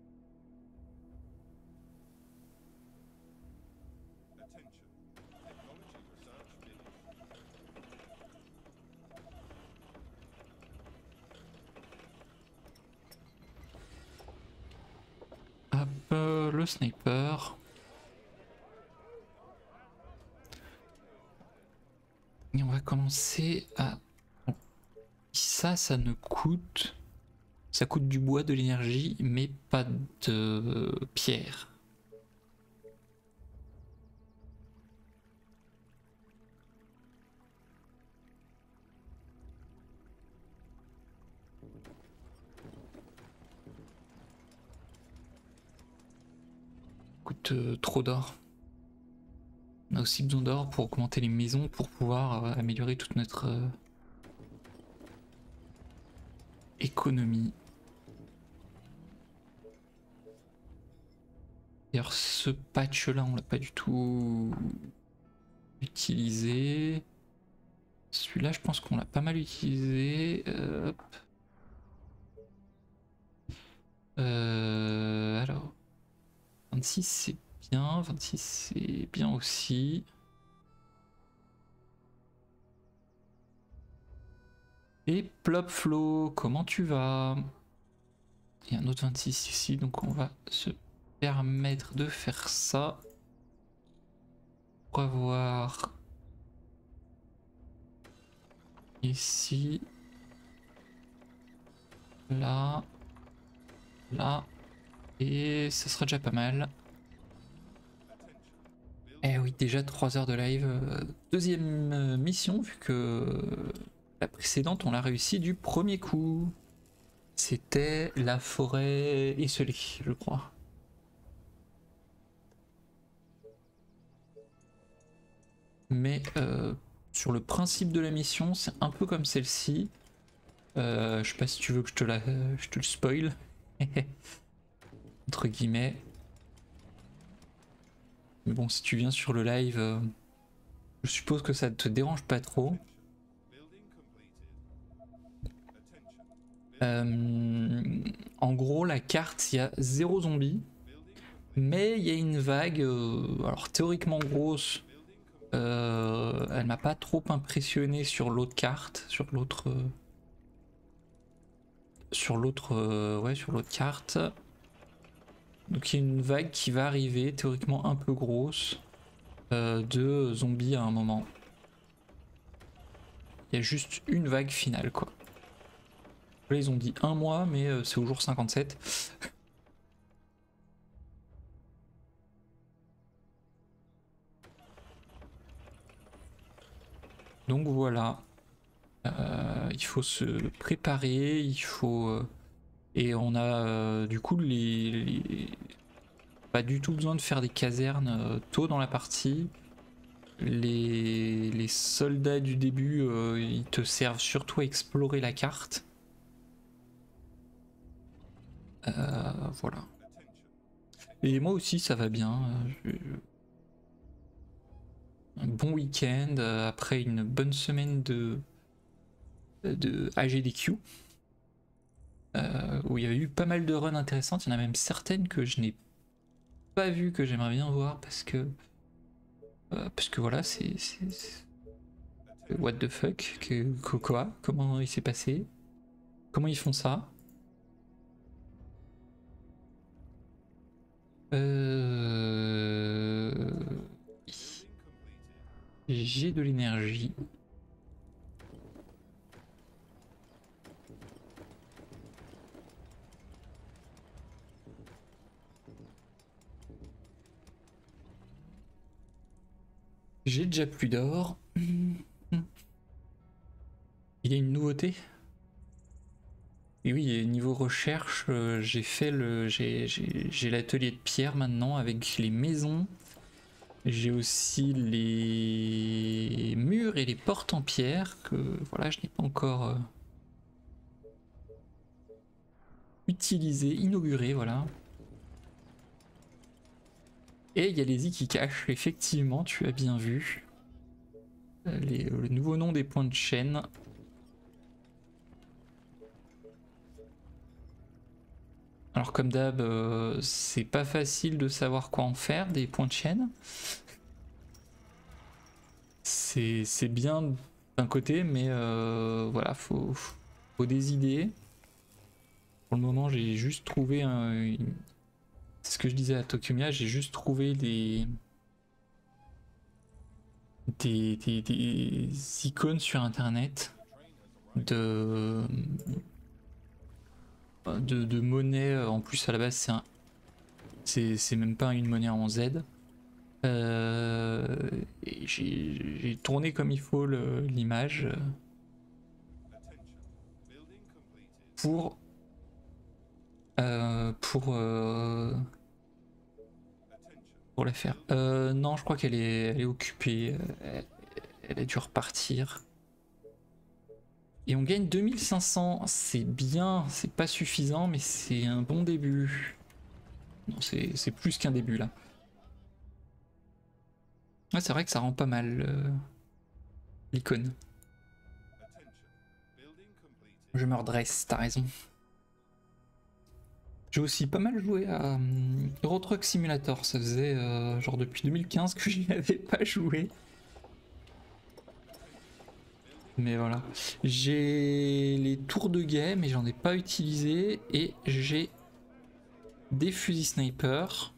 Hop, euh, le sniper. Et on va commencer à... Ça, ça ne coûte... Ça coûte du bois, de l'énergie, mais pas de pierre. Coûte euh, trop d'or. On a aussi besoin d'or pour augmenter les maisons, pour pouvoir euh, améliorer toute notre euh, économie. D'ailleurs, ce patch là, on l'a pas du tout utilisé. Celui-là, je pense qu'on l'a pas mal utilisé. Euh, hop. Euh, alors, vingt-six c'est bien, vingt-six c'est bien aussi. Et Plopflow, comment tu vas? Il y a un autre vingt-six ici, donc on va se permettre de faire ça. Pour avoir ici, là, là, et ça sera déjà pas mal. Eh oui, déjà trois heures de live. Deuxième mission, vu que la précédente, on l'a réussi du premier coup. C'était la forêt esselée, je crois. Mais euh, sur le principe de la mission, c'est un peu comme celle-ci. Euh, je sais pas si tu veux que je te, la, je te le spoil. Entre guillemets. Mais bon, si tu viens sur le live, euh, je suppose que ça ne te dérange pas trop. Euh, en gros, la carte, il y a zéro zombie. Mais il y a une vague, euh, alors théoriquement grosse. Euh, elle m'a pas trop impressionné sur l'autre carte, sur l'autre... Euh, sur l'autre euh, ouais, sur l'autre carte. Donc il y a une vague qui va arriver, théoriquement un peu grosse, euh, de zombies à un moment. Il y a juste une vague finale, quoi. Là, ils ont dit un mois, mais euh, c'est au jour cinquante-sept. Donc voilà. Euh, il faut se préparer, il faut... Euh, et on a euh, du coup les, les... pas du tout besoin de faire des casernes euh, tôt dans la partie. les, les soldats du début, euh, ils te servent surtout à explorer la carte. Euh, voilà. Et moi aussi ça va bien. Je- Un bon week-end euh, après une bonne semaine de, de A G D Q. Euh, où il y avait eu pas mal de runs intéressantes. Il y en a même certaines que je n'ai pas vues, que j'aimerais bien voir parce que euh, parce que voilà, c'est c'est- c'est- what the fuck, que, que- quoi, comment il s'est passé, comment ils font ça. Euh... J'ai de l'énergie. J'ai déjà plus d'or. Il y a une nouveauté. Et oui, niveau recherche, euh, j'ai fait le, j'ai j'ai- j'ai l'atelier de pierre maintenant avec les maisons. J'ai aussi les murs et les portes en pierre que voilà, je n'ai pas encore euh, utilisé, inauguré, voilà. Et il y a les Ikikash, effectivement, tu as bien vu. Euh, Les- le nouveau nom des points de chaîne. Alors comme d'hab, euh, c'est pas facile de savoir quoi en faire des points de chaîne. C'est c'est bien d'un côté, mais euh, voilà, faut, faut des idées. Pour le moment, j'ai juste trouvé un, une- c'est ce que je disais à Tokumia, j'ai juste trouvé des, des, des, des icônes sur internet de, de, de monnaie. En plus, à la base, c'est un, c'est c'est même pas une monnaie en Z. Euh, et j'ai j'ai tourné comme il faut le- l'image pour euh, pour euh, pour la faire. Euh, non, je crois qu'elle est elle est occupée. Elle, elle a dû repartir. Et on gagne deux mille cinq cents. C'est bien, c'est pas suffisant, mais c'est un bon début. Non, c'est c'est plus qu'un début là. Ouais, c'est vrai que ça rend pas mal euh, l'icône. Je me redresse, t'as raison. J'ai aussi pas mal joué à hum, Euro Truck Simulator, ça faisait euh, genre depuis deux mille quinze que j'y avais pas joué. Mais voilà. J'ai les tours de guet, mais j'en ai pas utilisé. Et j'ai des fusils sniper.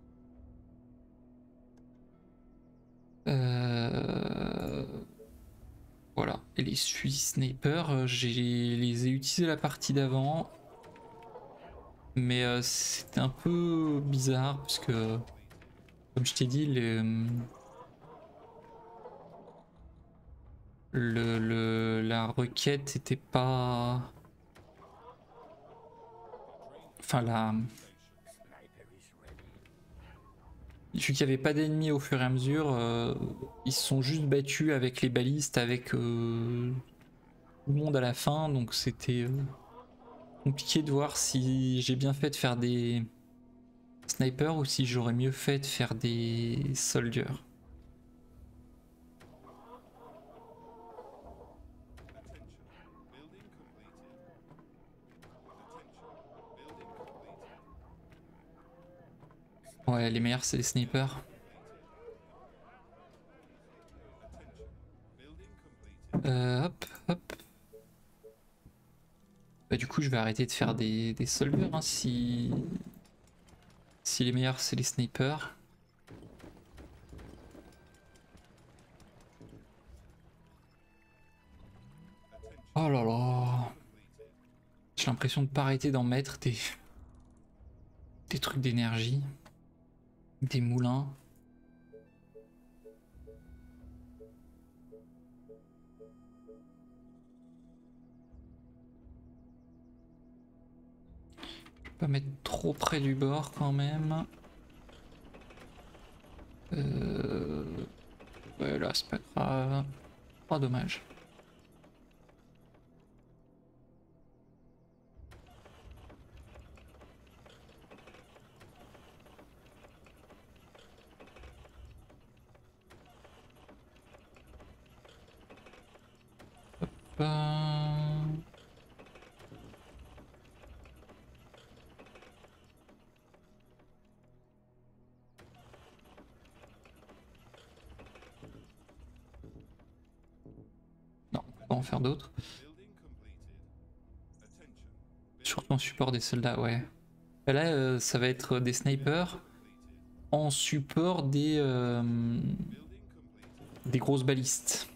Euh... Voilà. Et les fusils sniper, euh, j'ai les ai utilisés la partie d'avant. Mais euh, c'était un peu bizarre parce que, comme je t'ai dit, le, le, le- la requête était pas. Enfin, la. Vu qu'il n'y avait pas d'ennemis au fur et à mesure, euh, ils se sont juste battus avec les balistes, avec euh, tout le monde à la fin, donc c'était euh, compliqué de voir si j'ai bien fait de faire des snipers ou si j'aurais mieux fait de faire des soldiers. Ouais, les meilleurs c'est les snipers. Euh, hop, hop. Bah, du coup, je vais arrêter de faire des, des soldiers hein, si... si les meilleurs c'est les snipers. Oh là là. J'ai l'impression de pas arrêter d'en mettre des... des trucs d'énergie. Des moulins. Je vais pas mettre trop près du bord quand même. Euh... Ouais, là, c'est pas grave. Pas dommage. Hop. euh, Non, on peut pas en faire d'autres. Building completed. Attention. Surtout en support des soldats, ouais. Et là, euh, ça va être des snipers Completed. en support des, euh, Building completed. des grosses balistes.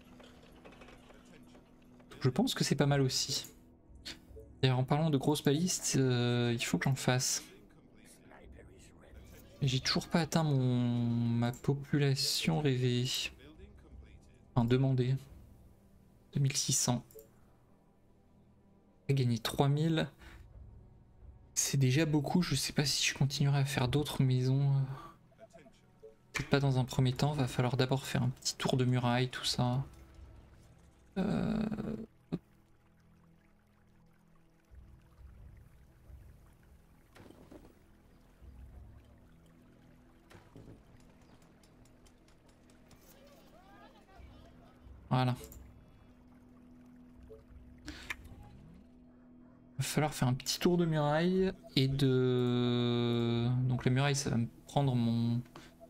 Attention. Je pense que c'est pas mal aussi. D'ailleurs, en parlant de grosses balistes, euh, il faut que j'en fasse. J'ai toujours pas atteint mon ma population rêvée. Building completed. Enfin, demandée. deux mille six cents. J'ai gagné trois mille. C'est déjà beaucoup. Je sais pas si je continuerai à faire d'autres maisons. Attention. Peut-être pas dans un premier temps. Va falloir d'abord faire un petit tour de muraille, tout ça. Euh... Voilà. Va falloir faire un petit tour de muraille et de... Donc la muraille, ça va me prendre mon...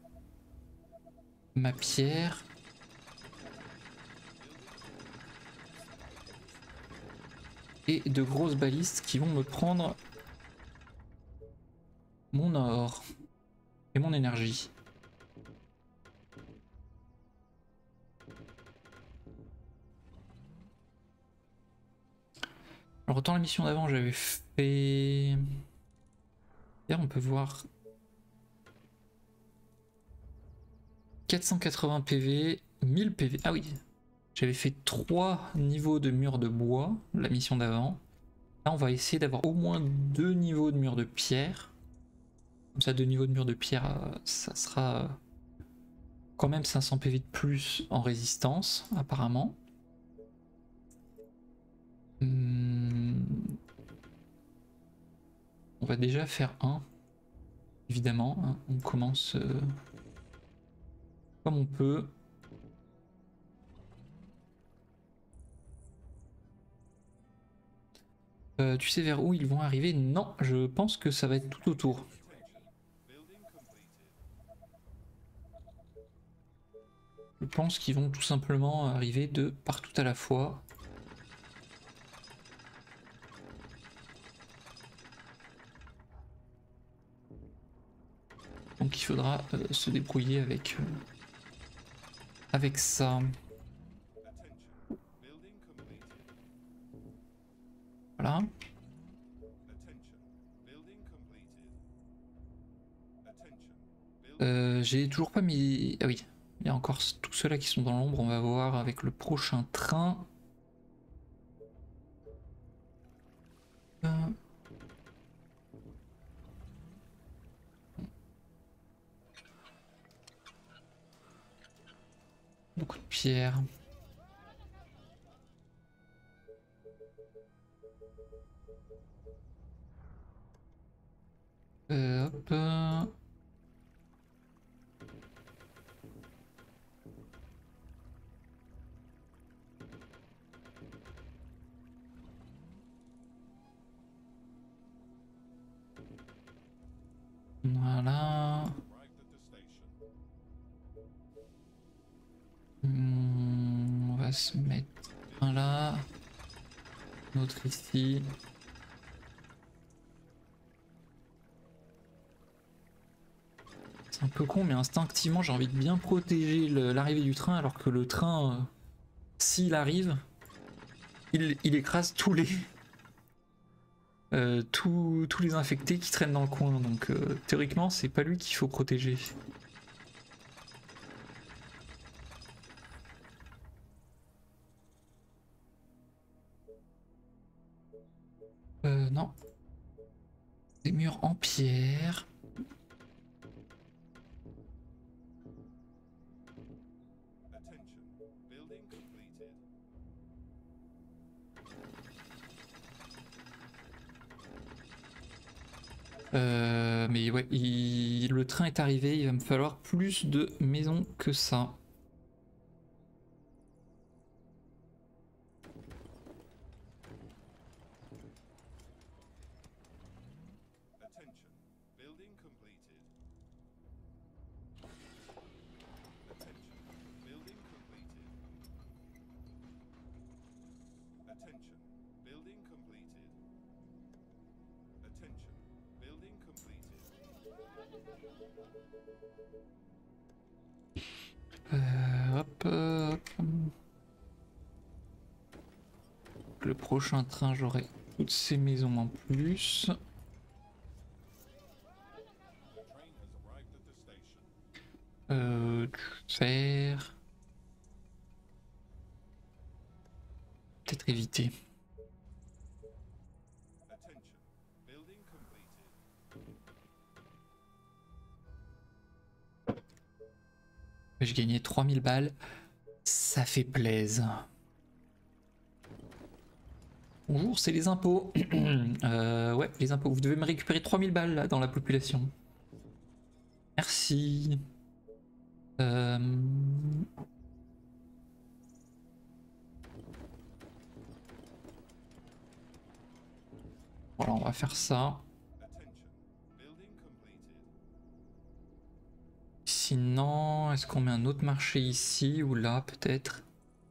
ma pierre. Et de grosses balistes qui vont me prendre mon or et mon énergie. Alors autant la mission d'avant j'avais fait... D'ailleurs on peut voir quatre cent quatre-vingts P V, mille P V. Ah oui, j'avais fait trois niveaux de murs de bois, la mission d'avant. Là on va essayer d'avoir au moins deux niveaux de murs de pierre. Comme ça deux niveaux de murs de pierre, euh, ça sera euh, quand même cinq cents P V de plus en résistance apparemment. Hum... On va déjà faire un, évidemment, hein. On commence euh, comme on peut. Euh, tu sais vers où ils vont arriver? Non, je pense que ça va être tout autour. Building completed. Je pense qu'ils vont tout simplement arriver de partout à la fois. Donc il faudra euh, se débrouiller avec, euh, avec ça. Attention. Building completed. Voilà. Attention. Building completed. Attention. Building Euh, J'ai toujours pas mis... Ah oui, il y a encore tous ceux-là qui sont dans l'ombre. On va voir avec le prochain train. Euh... Beaucoup de pierres. Euh, hop. euh. Voilà. arrived at the station. Hmm, on va se mettre un là. Un autre ici. C'est un peu con, mais instinctivement, j'ai envie de bien protéger le- l'arrivée du train, alors que le train, euh, s'il arrive, il, il écrase tous les, euh, tous, tous les infectés qui traînent dans le coin. Donc euh, théoriquement, c'est pas lui qu'il faut protéger. Euh, non. Des murs en pierre. Euh, mais ouais, il- le train est arrivé, il va me falloir plus de maisons que ça. Attention. Building completed. Attention. Building completed. Attention. Building completed. Attention. Building completed. Euh, hop, hop. Le prochain train, j'aurai toutes ces maisons en plus. The train has arrived at the station. Euh, faire. Peut-être éviter. Attention. Building completed. Je gagnais trois mille balles. Ça fait plaisir. Bonjour, c'est les impôts. euh, ouais, les impôts. Vous devez me récupérer trois mille balles là dans la population. Merci. Euh... Voilà, on va faire ça. Attention. Building completed. Sinon, est-ce qu'on met un autre marché ici ou là peut-être?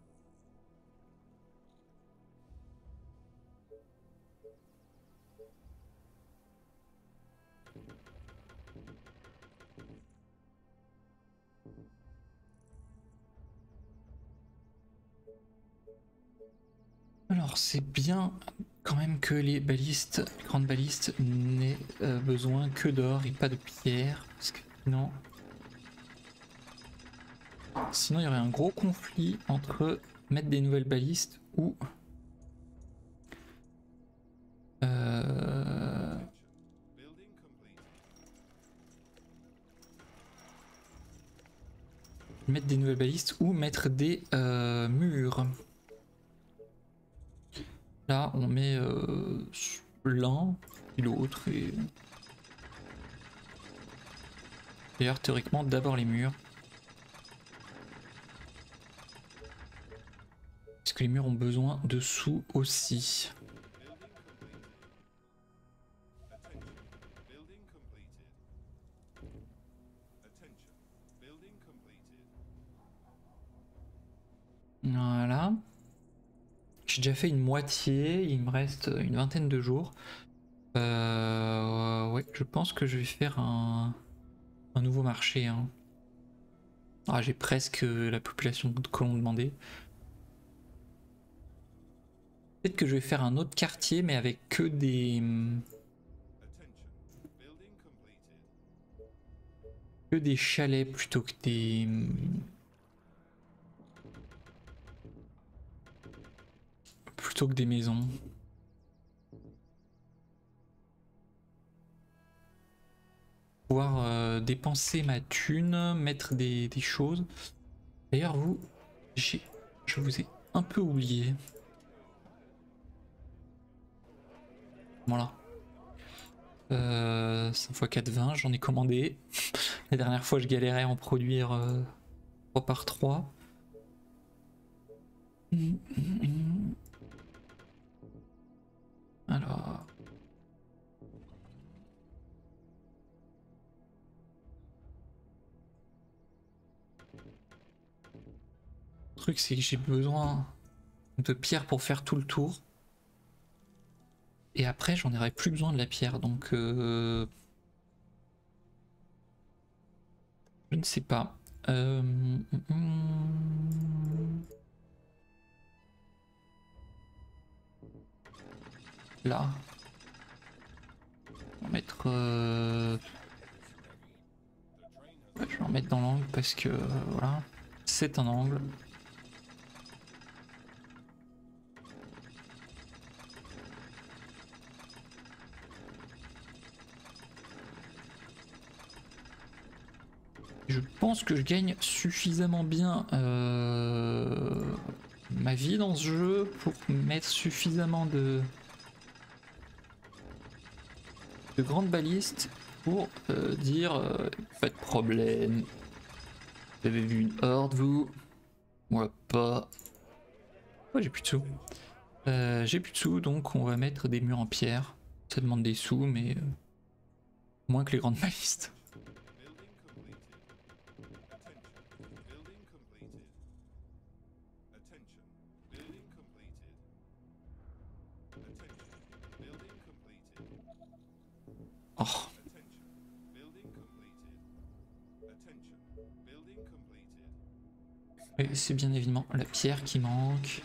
Alors c'est bien quand même que les balistes, les grandes balistes n'aient euh, besoin que d'or et pas de pierre, parce que sinon... Sinon il y aurait un gros conflit entre mettre des nouvelles balistes ou... Euh... Building completed. mettre des nouvelles balistes ou mettre des euh, murs. Là on met euh, l'un et l'autre et... D'ailleurs théoriquement d'abord les murs. Parce que les murs ont besoin de sous aussi. Building completed. Attention. Building completed. Voilà. J'ai déjà fait une moitié, il me reste une vingtaine de jours. Euh, ouais, je pense que je vais faire un, un nouveau marché. Hein. Ah, j'ai presque la population de colons demandé. Peut-être que je vais faire un autre quartier, mais avec que des... Attention. Building completed. que des chalets plutôt que des... plutôt que des maisons. Pouvoir euh, dépenser ma thune, mettre des, des choses. D'ailleurs vous, j'ai, je vous ai un peu oublié. Voilà. Euh, cinq fois quatre, vingt, j'en ai commandé. La dernière fois je galérais à en produire euh, trois par trois. Alors... Le truc c'est que j'ai besoin de pierre pour faire tout le tour. Et après j'en aurai plus besoin de la pierre donc... Euh... Je ne sais pas. Euh... Là. On va mettre... Euh... Ouais, je vais en mettre dans l'angle parce que... Euh, voilà. C'est un angle. Je pense que je gagne suffisamment bien euh, ma vie dans ce jeu pour mettre suffisamment de de grandes balistes pour euh, dire euh, pas de problème. Vous avez vu une horde, vous? Moi pas. Oh, j'ai plus de sous. Euh, j'ai plus de sous, donc on va mettre des murs en pierre. Ça demande des sous, mais euh, moins que les grandes balistes. Oh. Et c'est bien évidemment la pierre qui manque.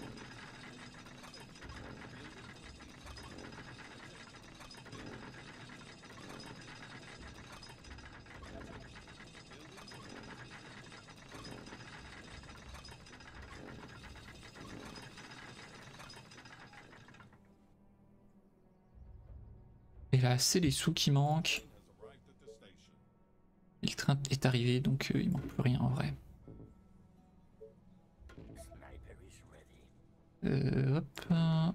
Et là, c'est les sous qui manquent. Et le train est arrivé, donc euh, il manque plus rien en vrai. Euh, hop.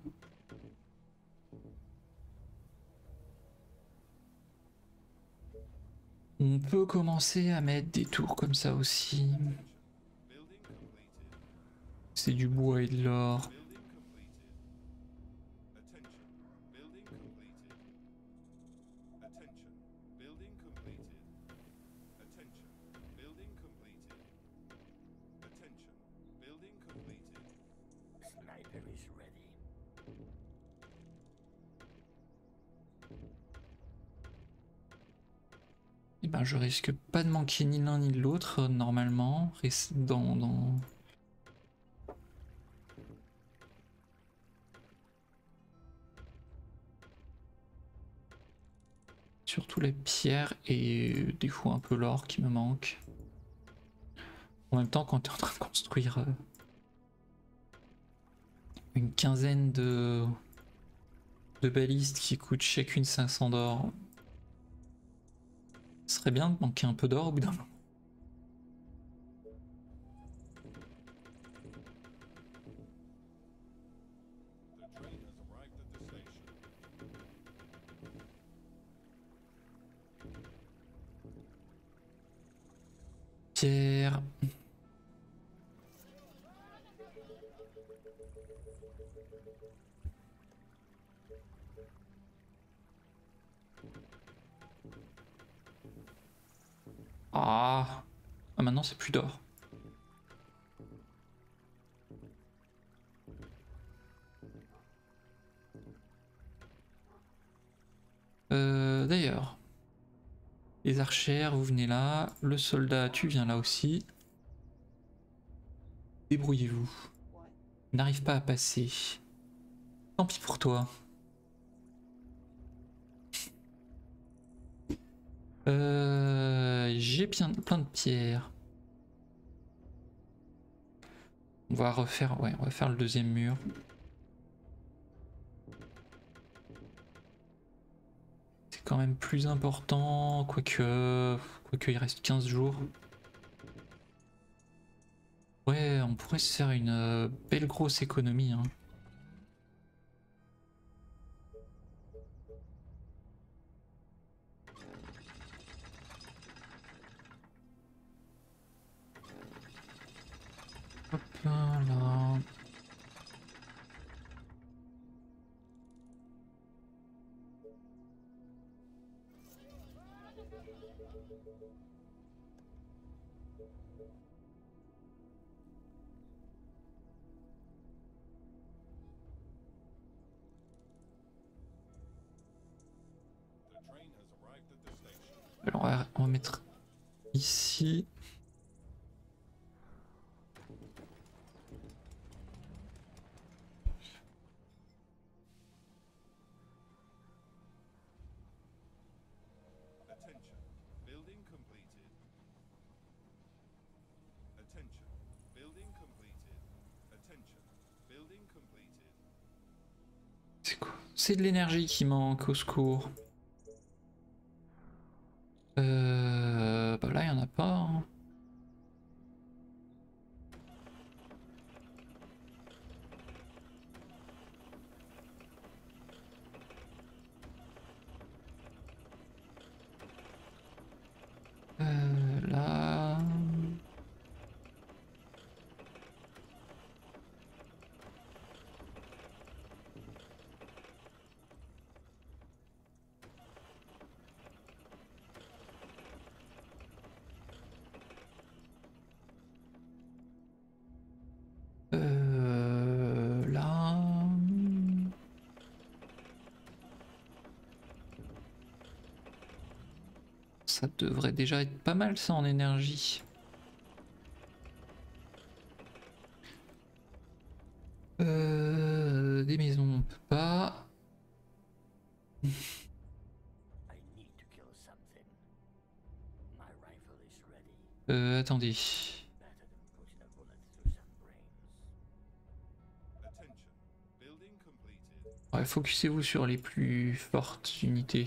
On peut commencer à mettre des tours comme ça aussi. C'est du bois et de l'or. Et ben je risque pas de manquer ni l'un ni l'autre normalement. Reste dans, dans... Surtout la pierre et des fois un peu l'or qui me manque. En même temps, quand tu es en train de construire euh, une quinzaine de, de balistes qui coûtent chacune cinq cents d'or, ce serait bien de manquer un peu d'or au bout d'un moment. Pierre. Ah, ah maintenant c'est plus d'or. Euh, D'ailleurs, les archères, vous venez là. Le soldat, tu viens là aussi. Débrouillez-vous. N'arrive pas à passer. Tant pis pour toi. Euh, J'ai bien plein de pierres. On va refaire, ouais, on va faire le deuxième mur. C'est quand même plus important, quoique, quoique il reste quinze jours. Ouais, on pourrait se faire une euh, belle grosse économie, hein. Hop là, là. Alors on va, on va mettre ici. C'est quoi? C'est de l'énergie qui manque, au secours. Euh, bah là, il n'y en a pas, hein. Ça devrait déjà être pas mal ça en énergie. Euh, des maisons on peut pas. Euh, attendez. Ouais, focussez-vous sur les plus fortes unités.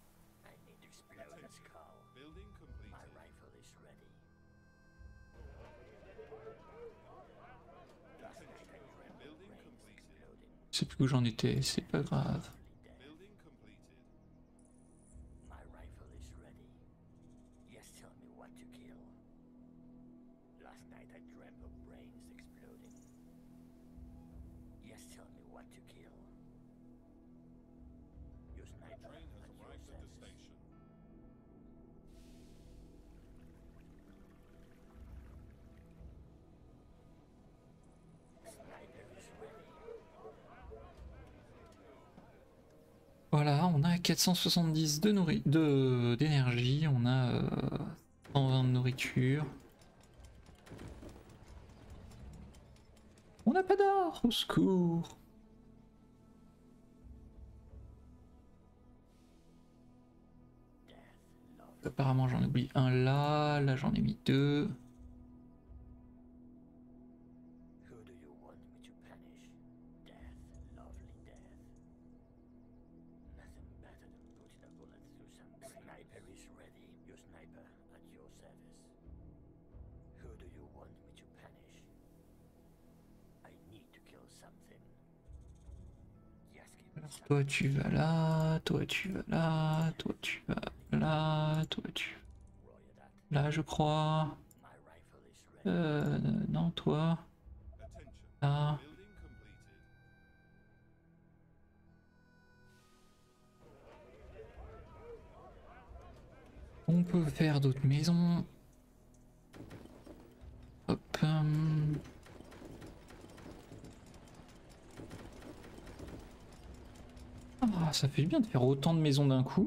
Je sais plus où j'en étais, c'est pas grave. Voilà, on a quatre cent soixante-dix de nourri de d'énergie, on a euh, cent vingt de nourriture. On n'a pas d'or, au secours. Apparemment j'en oublie un là, là j'en ai mis deux. Alors toi tu vas là, toi tu vas là, toi tu vas là, toi tu... Là je crois... Euh... Non toi... Là... On peut faire d'autres maisons. Hop... hum. Ah, ça fait bien de faire autant de maisons d'un coup.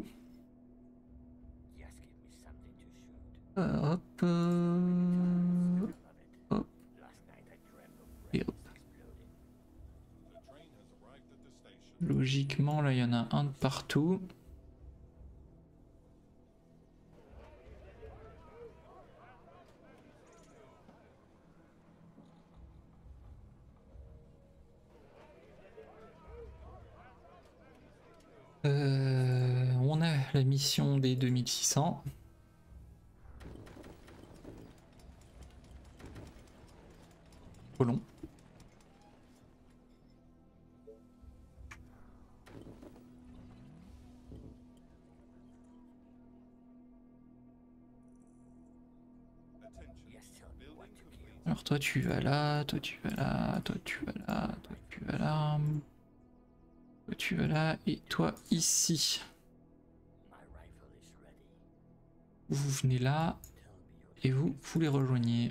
Euh, hop, euh, hop, et hop. Logiquement, là, il y en a un de partout. Euh, on a la mission des deux mille six cents. Trop long. Alors toi tu vas là, toi tu vas là, toi tu vas là, toi tu vas là. Toi tu vas là et toi ici. Vous venez là et vous, vous les rejoignez.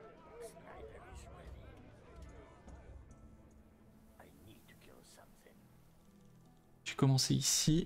J'ai commencé ici.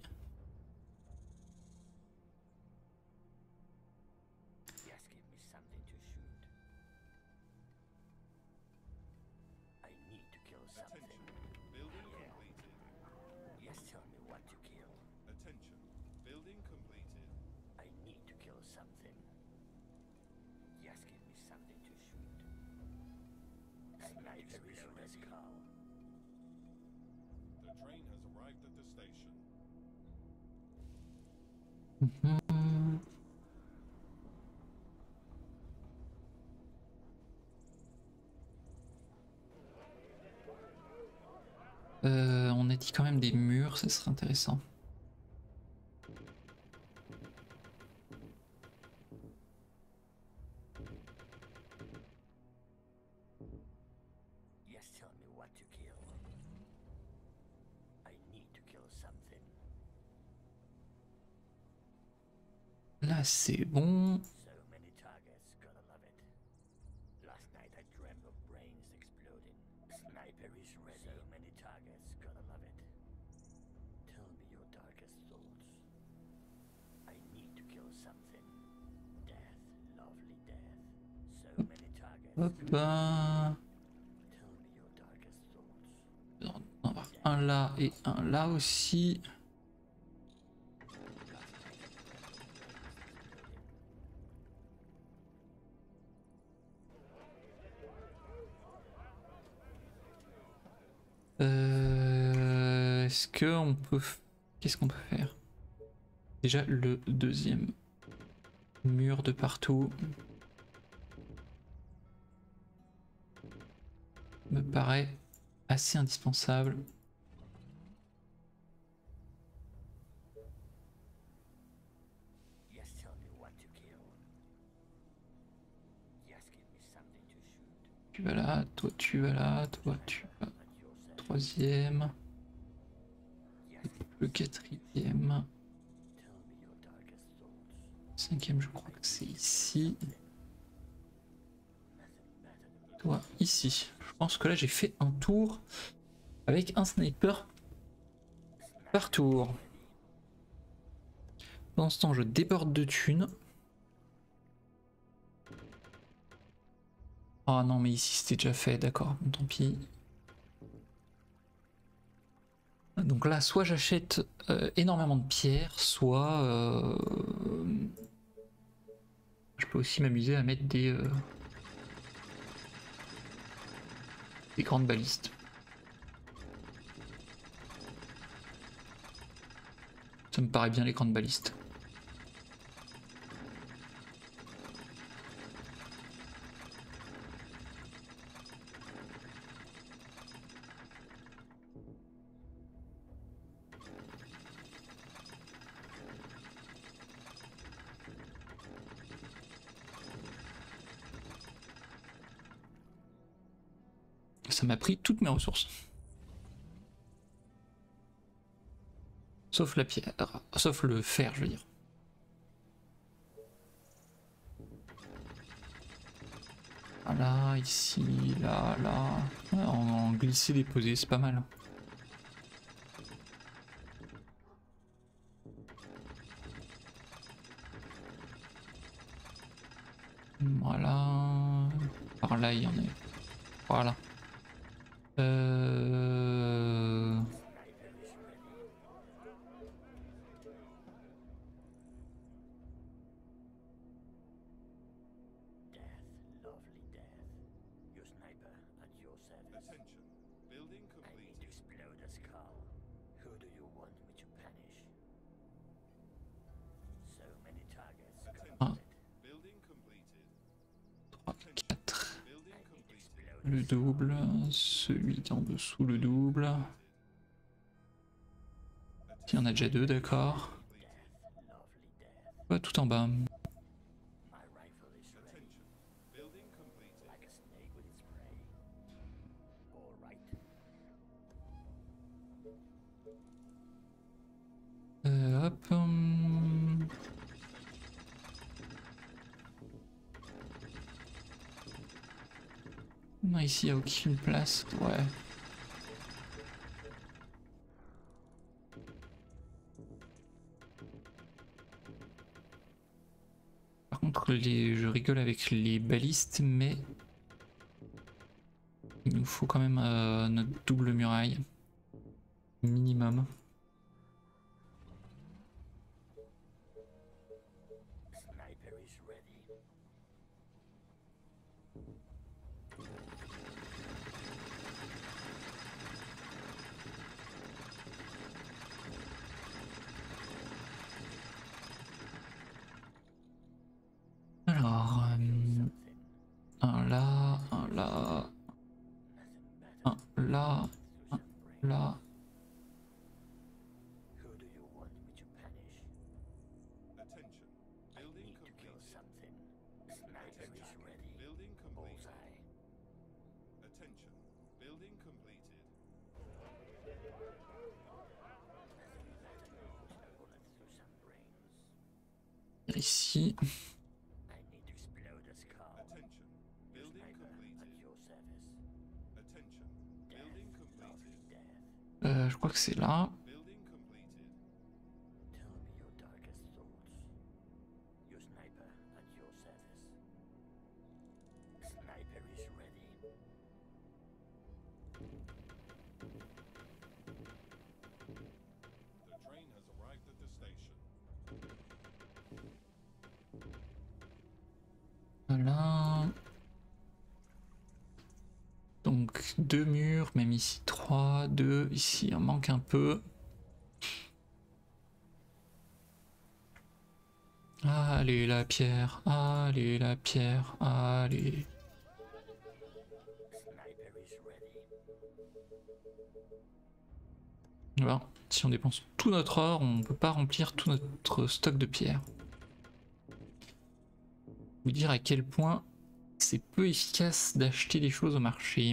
Mmh. Euh, on a dit quand même des murs, ça serait intéressant. Là c'est bon. Hop. euh, On va avoir un là et un là aussi. Euh, Est-ce que on peut... Qu'est-ce qu'on peut faire? Déjà le deuxième mur de partout me paraît assez indispensable. Tu vas là, toi tu vas là, toi tu vas troisième, le quatrième, cinquième je crois que c'est ici, toi ici. Je pense que là j'ai fait un tour avec un sniper par tour. Pendant ce temps je déborde de thunes. Ah non mais ici c'était déjà fait, d'accord, bon, tant pis. Donc là soit j'achète euh, énormément de pierres, soit euh, je peux aussi m'amuser à mettre des, euh, des grandes balistes. Ça me paraît bien les grandes balistes. Ça m'a pris toutes mes ressources. Sauf la pierre, sauf le fer, je veux dire. Là, ici, là, là. Ouais, en glisser, déposer, c'est pas mal. Voilà. Par là, il y en a. Voilà. Euh... Attention. Building completed. Ah. Building completed. trois, quatre. Building completed. Le double. Celui en dessous, le double. Il y en a déjà deux, d'accord. Ouais, tout en bas. Attention. Building completed. Euh, hop. hum. Non, ici, il n'y a aucune place. Ouais. Par contre, les... je rigole avec les balistes, mais il nous faut quand même euh, notre double muraille. Minimum. Alors, euh, un là, un là, un là, un là. Attention. Building completed. Attention. Building completed. Attention. Building completed. Ici. Attention. Building completed. Attention. Building completed. Euh, je crois que c'est là. Building completed. The train has arrived at the station. Voilà. Donc deux murs, même ici trois, deux, ici il en manque un peu. Allez la pierre, allez la pierre, allez. Voilà. Si on dépense tout notre or, on peut pas remplir tout notre stock de pierres. Vous dire à quel point c'est peu efficace d'acheter des choses au marché.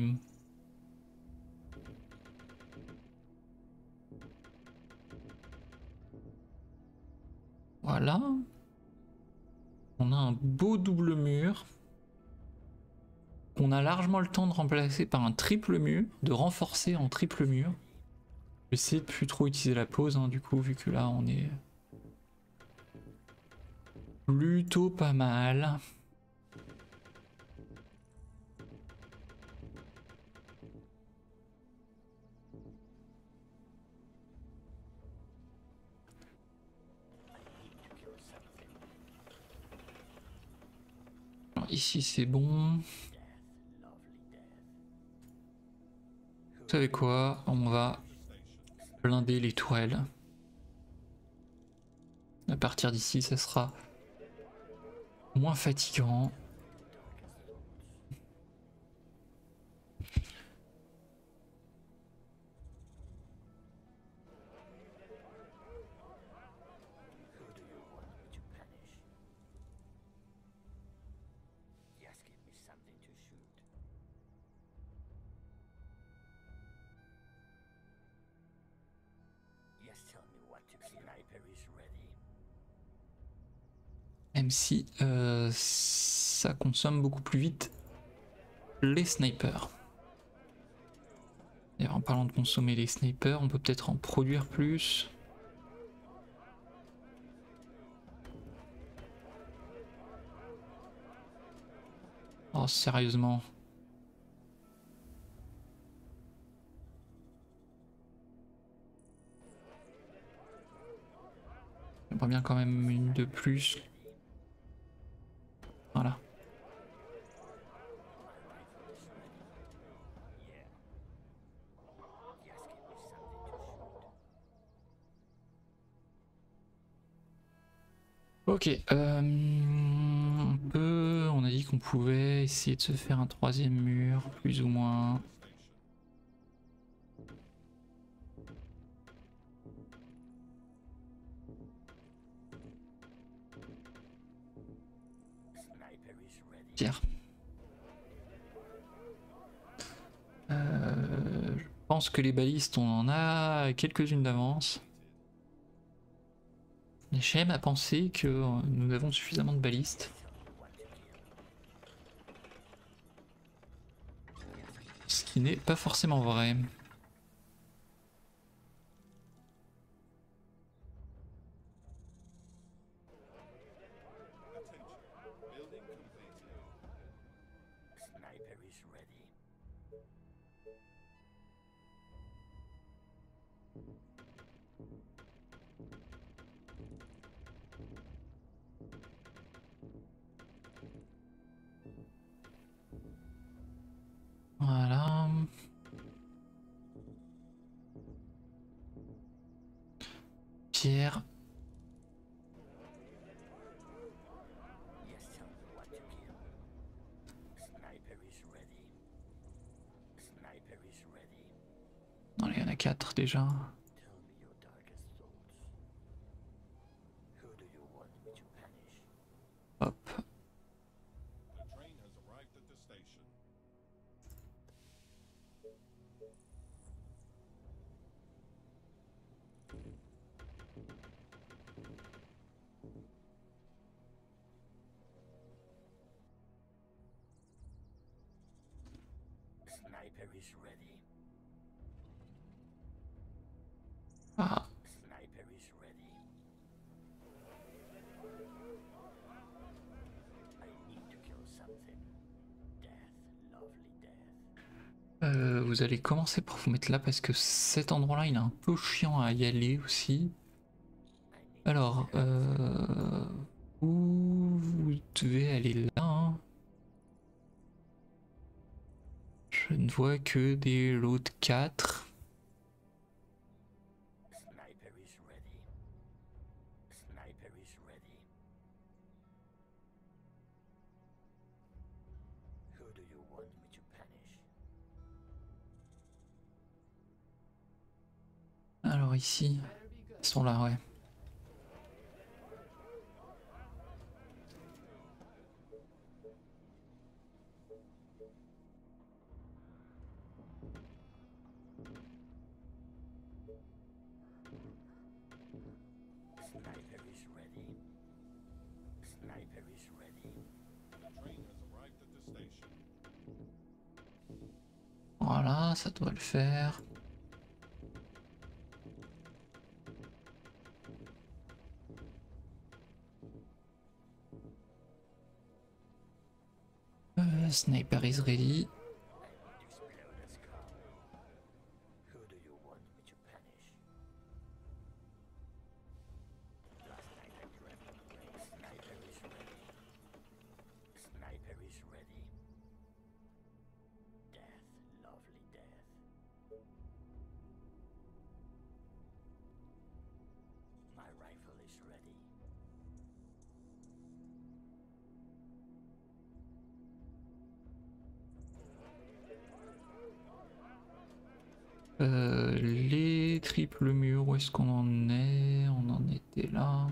Voilà. On a un beau double mur qu'on a largement le temps de remplacer par un triple mur, de renforcer en triple mur. Je sais plus trop utiliser la pause hein, du coup, vu que là on est plutôt pas mal. Alors, ici c'est bon. Vous savez quoi? On va blinder les tourelles. À partir d'ici, ça sera moins fatigant. Même si euh, ça consomme beaucoup plus vite les snipers. D'ailleurs, en parlant de consommer les snipers, on peut peut-être en produire plus. Oh, sérieusement. J'aimerais bien quand même une de plus. Voilà. Ok, euh, on peut, on a dit qu'on pouvait essayer de se faire un troisième mur, plus ou moins. Pierre. Euh, je pense que les balistes, on en a quelques-unes d'avance. J'aime à penser que nous avons suffisamment de balistes. Ce qui n'est pas forcément vrai. Voilà. Pierre. Non, il y en a quatre déjà. Hop. Ah. Euh, vous allez commencer par vous mettre là parce que cet endroit-là, il est un peu chiant à y aller aussi. Alors, euh, vous, vous devez aller là. Hein. Je ne vois que des lots de quatre. Sniper is ready. Sniper is ready. Who do you want me to punish? Alors ici, Better be good. ils sont là, ouais. Sniper is ready. Sniper is ready. The train has arrived at the station. Voilà, ça doit le faire. Euh, sniper is ready. I need to explode a skull. Who do you want me to punish? Last night I dreamt of playing Sniper is ready. Sniper is ready. Death, lovely death. My rifle is ready. Euh, les triples murs, où est-ce qu'on en est? On en était là.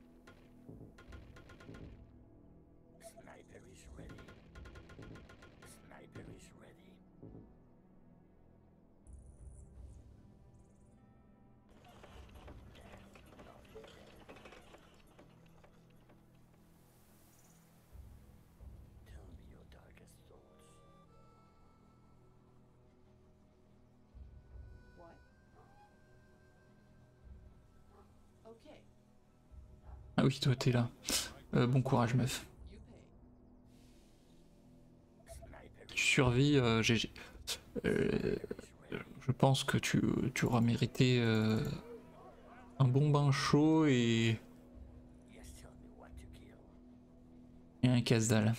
Sniper is ready. Sniper is ready. Death, lovely death. Tell me your darkest thoughts. What? Okay, Ah oui, toi t'es là. Euh, bon courage, meuf. you pay. Sniper Tu survis, euh, G G. Euh, je pense que tu, tu auras mérité euh, un bon bain chaud et, Yes, tell me what to kill. et un casse-dalle.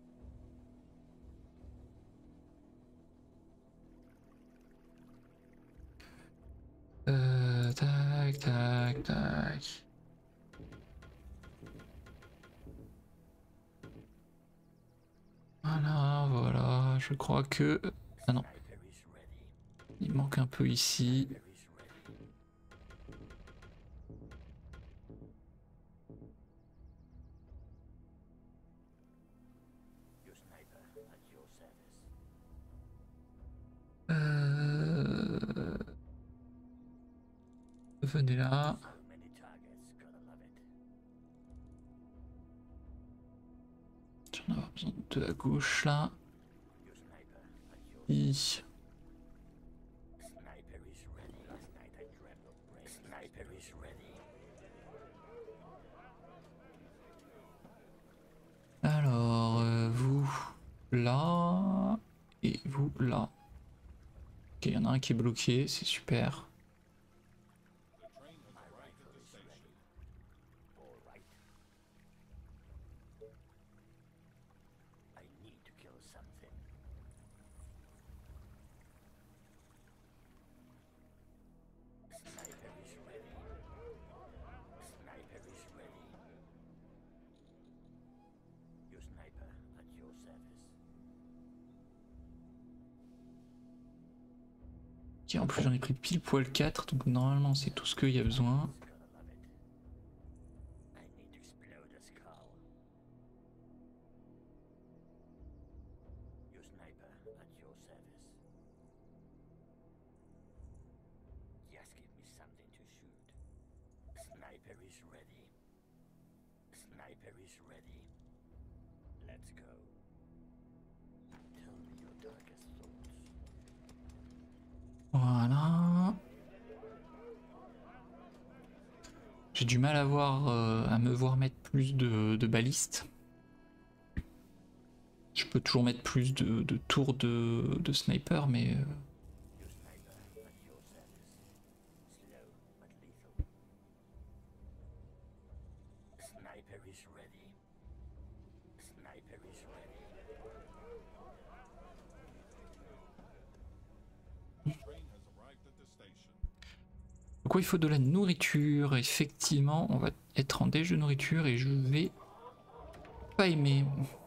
Euh, tac, tac, tac. Voilà, voilà, je crois que... Ah non, Sniper is ready. il manque un peu ici. Sniper is ready. Your sniper at your service. Euh... Venez là. So many targets, gotta love it. J'en ai besoin de deux à gauche là. Your sniper at your I. Sniper is ready. Last night I dreamt of brain. Sniper is ready. Alors, euh, vous là et vous là. Ok, il y en a un qui est bloqué, c'est super. The train has arrived at the station. All right. I need to kill something. Sniper is ready. Sniper is ready. Your sniper at your service. Ok, en plus j'en ai pris pile poil quatre, donc normalement c'est tout ce qu'il y a besoin. Gotta love it. I need to explode a skull. Your sniper at your service. Just give me something to shoot. Sniper is ready. Sniper is ready. Let's go. Tell me your darkest thoughts. Voilà. J'ai du mal à voir, euh, à me voir mettre plus de, de balistes. Je peux toujours mettre plus de, de tours de, de sniper, mais... euh, Your sniper at your service. Slow but lethal. Sniper is ready. Sniper is ready. The train has arrived at the station. Donc ouais, il faut de la nourriture. Effectivement, on va être en déj de nourriture et je vais pas aimer.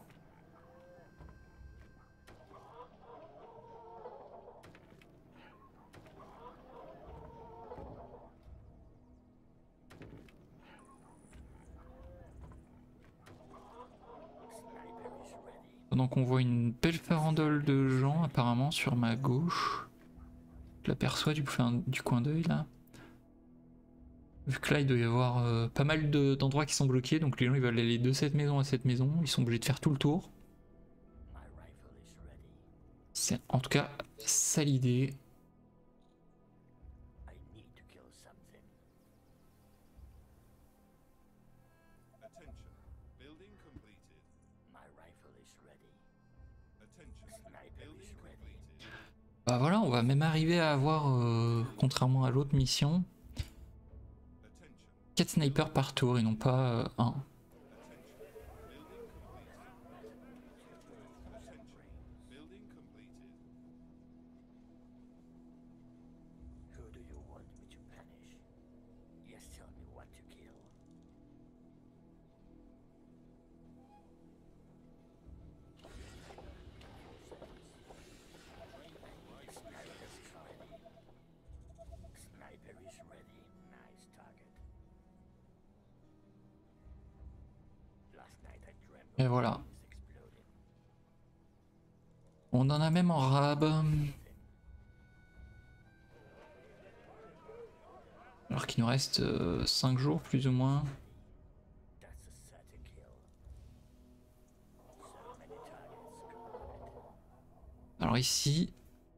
Sniper is ready. Pendant qu'on voit une belle farandole de gens apparemment sur ma gauche. Je l'aperçois du, enfin, du coin d'œil là. Vu que là il doit y avoir euh, pas mal de- d'endroits qui sont bloqués, donc les gens ils veulent aller de cette maison à cette maison, ils sont obligés de faire tout le tour. My rifle is ready. C'est en tout cas ça l'idée. I need to kill something. Attention. Building completed. My rifle is ready. Attention. Sniper Building is ready. completed. Bah voilà, on va même arriver à avoir, euh, contrairement à l'autre mission, Attention. quatre snipers par tour et non pas euh, un. Building completed. Who do you want me to punish? Yes, tell me what to kill. Sniper is ready. Nice target. Last night I dreamt Et of voilà. things exploding. On en a même en rab. Alors qu'il nous reste cinq jours plus ou moins. That's a certain kill. So many targets. Alors ici,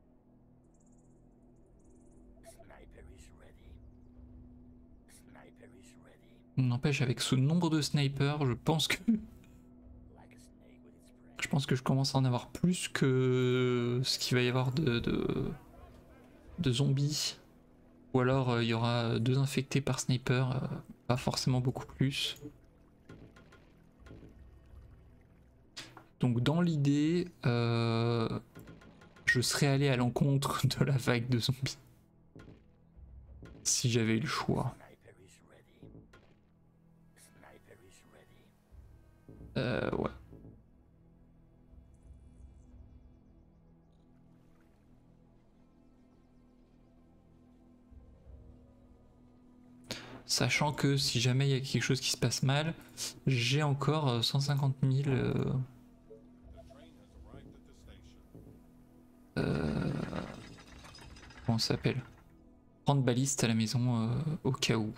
Sniper is ready. Sniper is ready. n'empêche avec ce nombre de snipers, je pense que Like a snake with its prey. je pense que je commence à en avoir plus que ce qu'il va y avoir de, de, de zombies. Ou alors euh, il y aura deux infectés par sniper, euh, pas forcément beaucoup plus. Donc dans l'idée, euh, je serais allé à l'encontre de la vague de zombies. Si j'avais eu le choix. Sniper is ready. Sniper is ready. Euh, ouais. Sachant que si jamais il y a quelque chose qui se passe mal, j'ai encore euh, cent cinquante mille euh, The train has arrived at the station. euh, comment ça s'appelle, trente balistes à la maison euh, au cas où.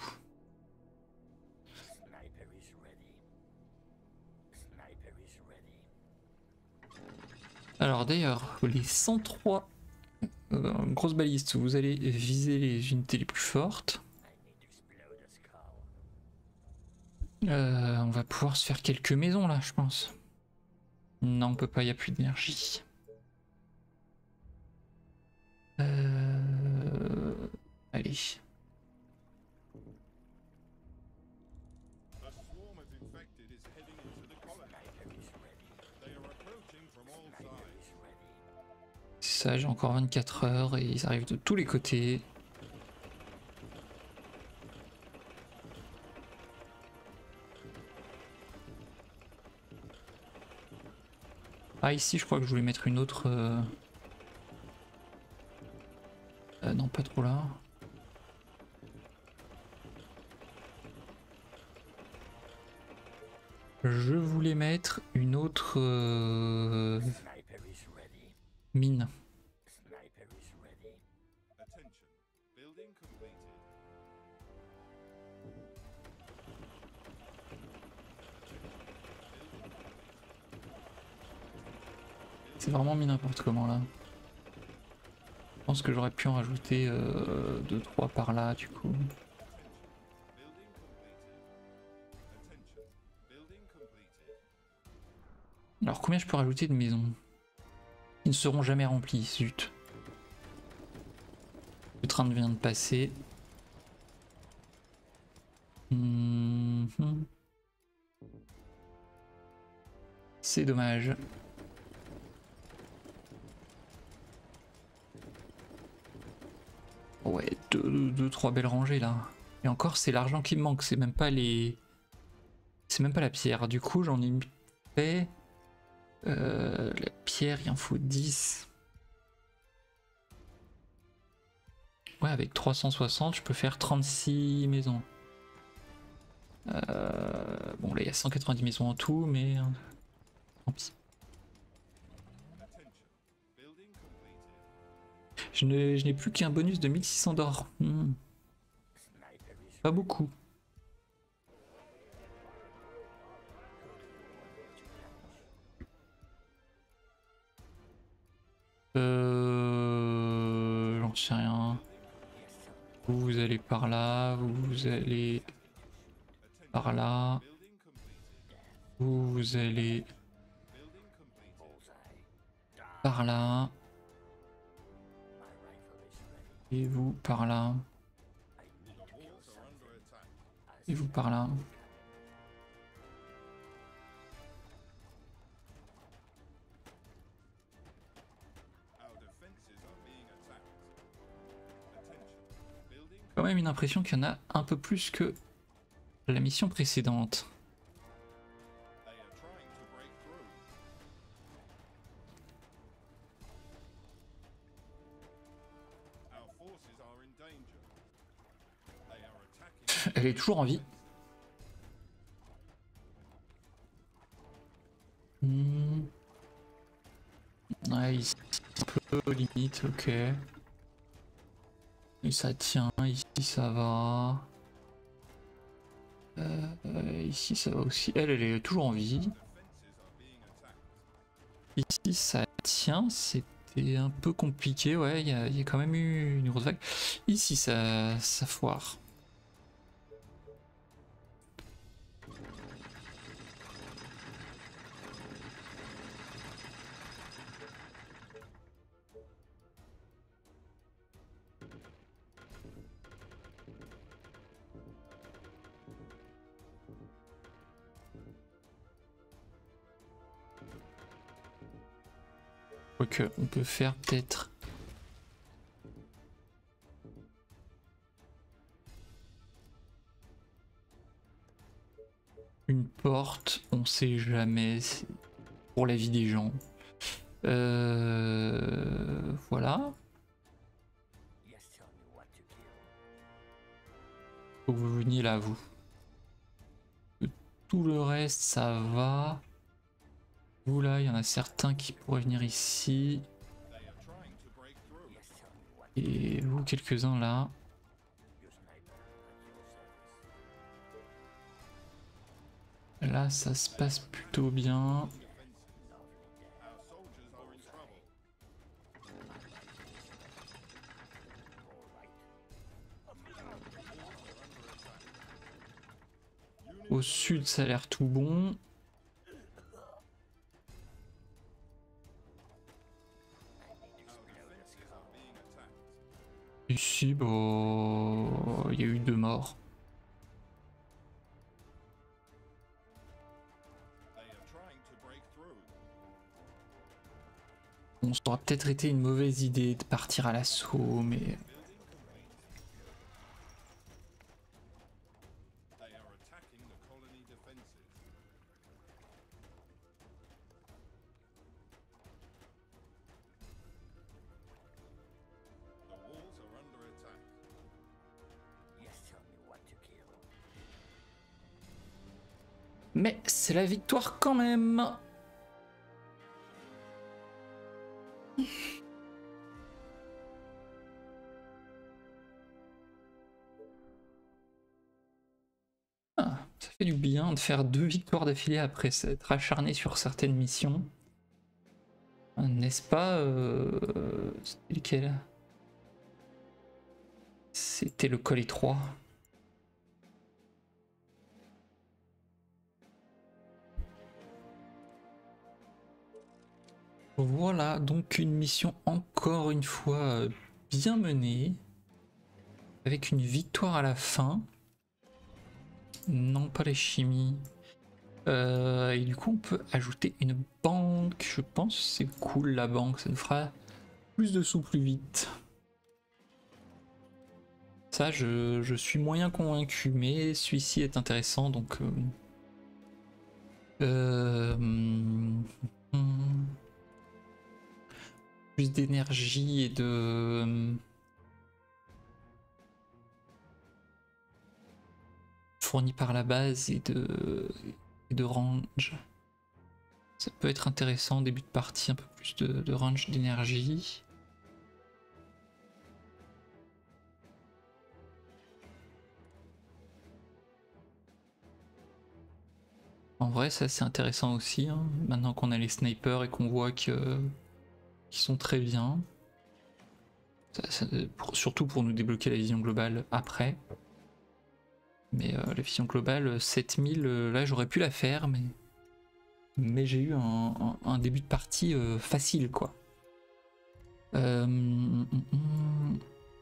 Sniper is ready. Sniper is ready. Alors d'ailleurs, les cent trois euh, grosses balistes, vous allez viser les unités les plus fortes. I need to explode a skull. Euh, on va pouvoir se faire quelques maisons là, je pense. Non, on peut pas, il n'y a plus d'énergie. Euh... Allez. A swarm of infected is heading into the colony. Sniper is ready. They are approaching from all Sniper sides. is ready. C'est ça, j'ai encore vingt-quatre heures et ils arrivent de tous les côtés. Ah ici je crois que je voulais mettre une autre... euh, euh, non pas trop là. Je voulais mettre une autre euh, Sniper is ready. mine. Sniper is ready. Attention. Building completed. C'est vraiment mis n'importe comment là. Je pense que j'aurais pu en rajouter euh, deux trois par là du coup. Building completed. Attention. Building completed. Alors combien je peux rajouter de maisons? Ils ne seront jamais remplis, zut. Le train vient de passer. Mmh. C'est dommage. Ouais, deux, deux, deux, trois belles rangées là. Et encore, c'est l'argent qui me manque, c'est même pas les... C'est même pas la pierre. Du coup, j'en ai fait... Euh, la pierre, il en faut dix. Ouais, avec trois cent soixante, je peux faire trente-six maisons. Euh, bon, là, il y a cent quatre-vingt-dix maisons en tout, mais... Tant pis. Je n'ai je n'ai plus qu'un bonus de mille six cents d'or. Hmm. Pas beaucoup. Euh... J'en sais rien. Vous, vous allez par là, vous, vous allez par là. Vous, vous allez par là. Et vous par là. Et vous par là. Quand même une impression qu'il y en a un peu plus que la mission précédente. Elle est toujours en vie. Hmm. Ouais, ici, un peu limite, ok. Et ça tient, ici ça va. Euh, euh, ici ça va aussi. Elle, elle est toujours en vie. Ici ça tient, c'était un peu compliqué, ouais, il y, y a quand même eu une grosse vague. Ici ça, ça foire. Ok, on peut faire peut-être une porte, on sait jamais, pour la vie des gens. Euh, voilà. Faut que vous veniez là, vous. Tout le reste, ça va. Vous là, il y en a certains qui pourraient venir ici. Et vous, quelques-uns là. Là, ça se passe plutôt bien. Au sud, ça a l'air tout bon. Ici, bon, il y a eu deux morts. Bon, ça aura peut-être été une mauvaise idée de partir à l'assaut, mais... Mais c'est la victoire quand même. Ah, ça fait du bien de faire deux victoires d'affilée après s'être acharné sur certaines missions. N'est-ce pas euh... C'était lequel? C'était le colis trois. Voilà, donc une mission encore une fois euh, bien menée, avec une victoire à la fin. Non, pas les chimies. Euh, et du coup, on peut ajouter une banque. Je pense que c'est cool la banque, ça nous fera plus de sous plus vite. Ça, je, je suis moyen convaincu, mais celui-ci est intéressant, donc... Euh, euh, hum, hum, plus d'énergie et de... Hum, fourni par la base et de, et de range. Ça peut être intéressant, début de partie, un peu plus de, de range d'énergie. En vrai, ça c'est intéressant aussi, hein, maintenant qu'on a les snipers et qu'on voit que, qu'ils sont très bien. Ça, ça, pour, surtout pour nous débloquer la vision globale après. Mais euh, la vision globale, sept mille, euh, là j'aurais pu la faire, mais, mais j'ai eu un, un, un début de partie euh, facile, quoi. Euh, hum, hum, hum.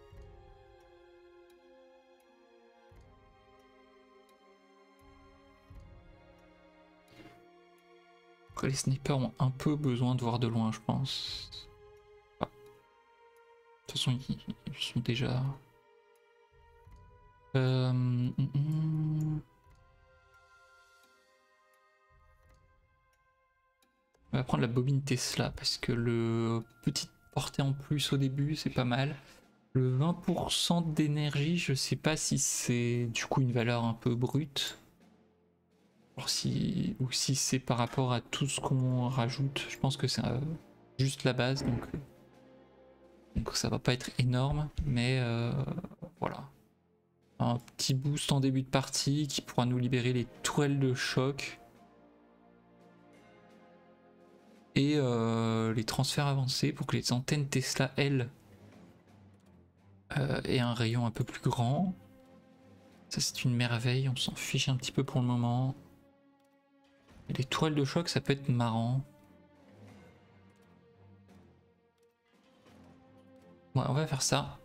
Après, les snipers ont un peu besoin de voir de loin, je pense. Ah. De toute façon, ils, ils sont déjà... Euh, hum, hum. On va prendre la bobine Tesla, parce que le petite portée en plus au début, c'est pas mal. Le vingt pour cent d'énergie, je sais pas si c'est du coup une valeur un peu brute. Alors si, ou si c'est par rapport à tout ce qu'on rajoute. Je pense que c'est euh, juste la base, donc, donc ça va pas être énorme, mais euh, voilà. Un petit boost en début de partie qui pourra nous libérer les tourelles de choc. Et euh, les transferts avancés pour que les antennes Tesla, elles, euh, aient un rayon un peu plus grand. Ça c'est une merveille, on s'en fiche un petit peu pour le moment. Et les tourelles de choc, ça peut être marrant. Ouais, on va faire ça.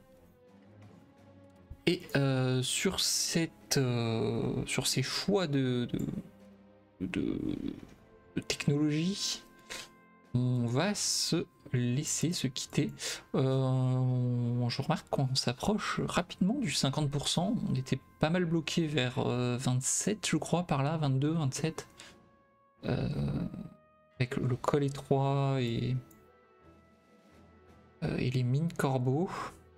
Et euh, sur cette, euh, sur ces choix de, de, de, de technologie, on va se laisser se quitter. Euh, je remarque qu'on s'approche rapidement du cinquante pour cent. On était pas mal bloqué vers euh, vingt-sept, je crois, par là, vingt-deux, vingt-sept. Euh, avec le col étroit et, euh, et les mines corbeaux.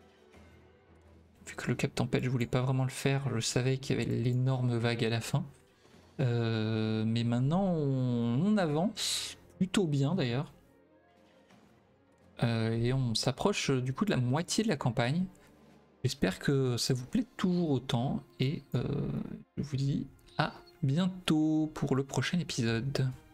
Vu que le cap tempête, je voulais pas vraiment le faire, je savais qu'il y avait l'énorme vague à la fin. Euh, mais maintenant, on, on avance plutôt bien d'ailleurs. Euh, et on s'approche du coup de la moitié de la campagne. J'espère que ça vous plaît toujours autant. Et euh, je vous dis à bientôt pour le prochain épisode.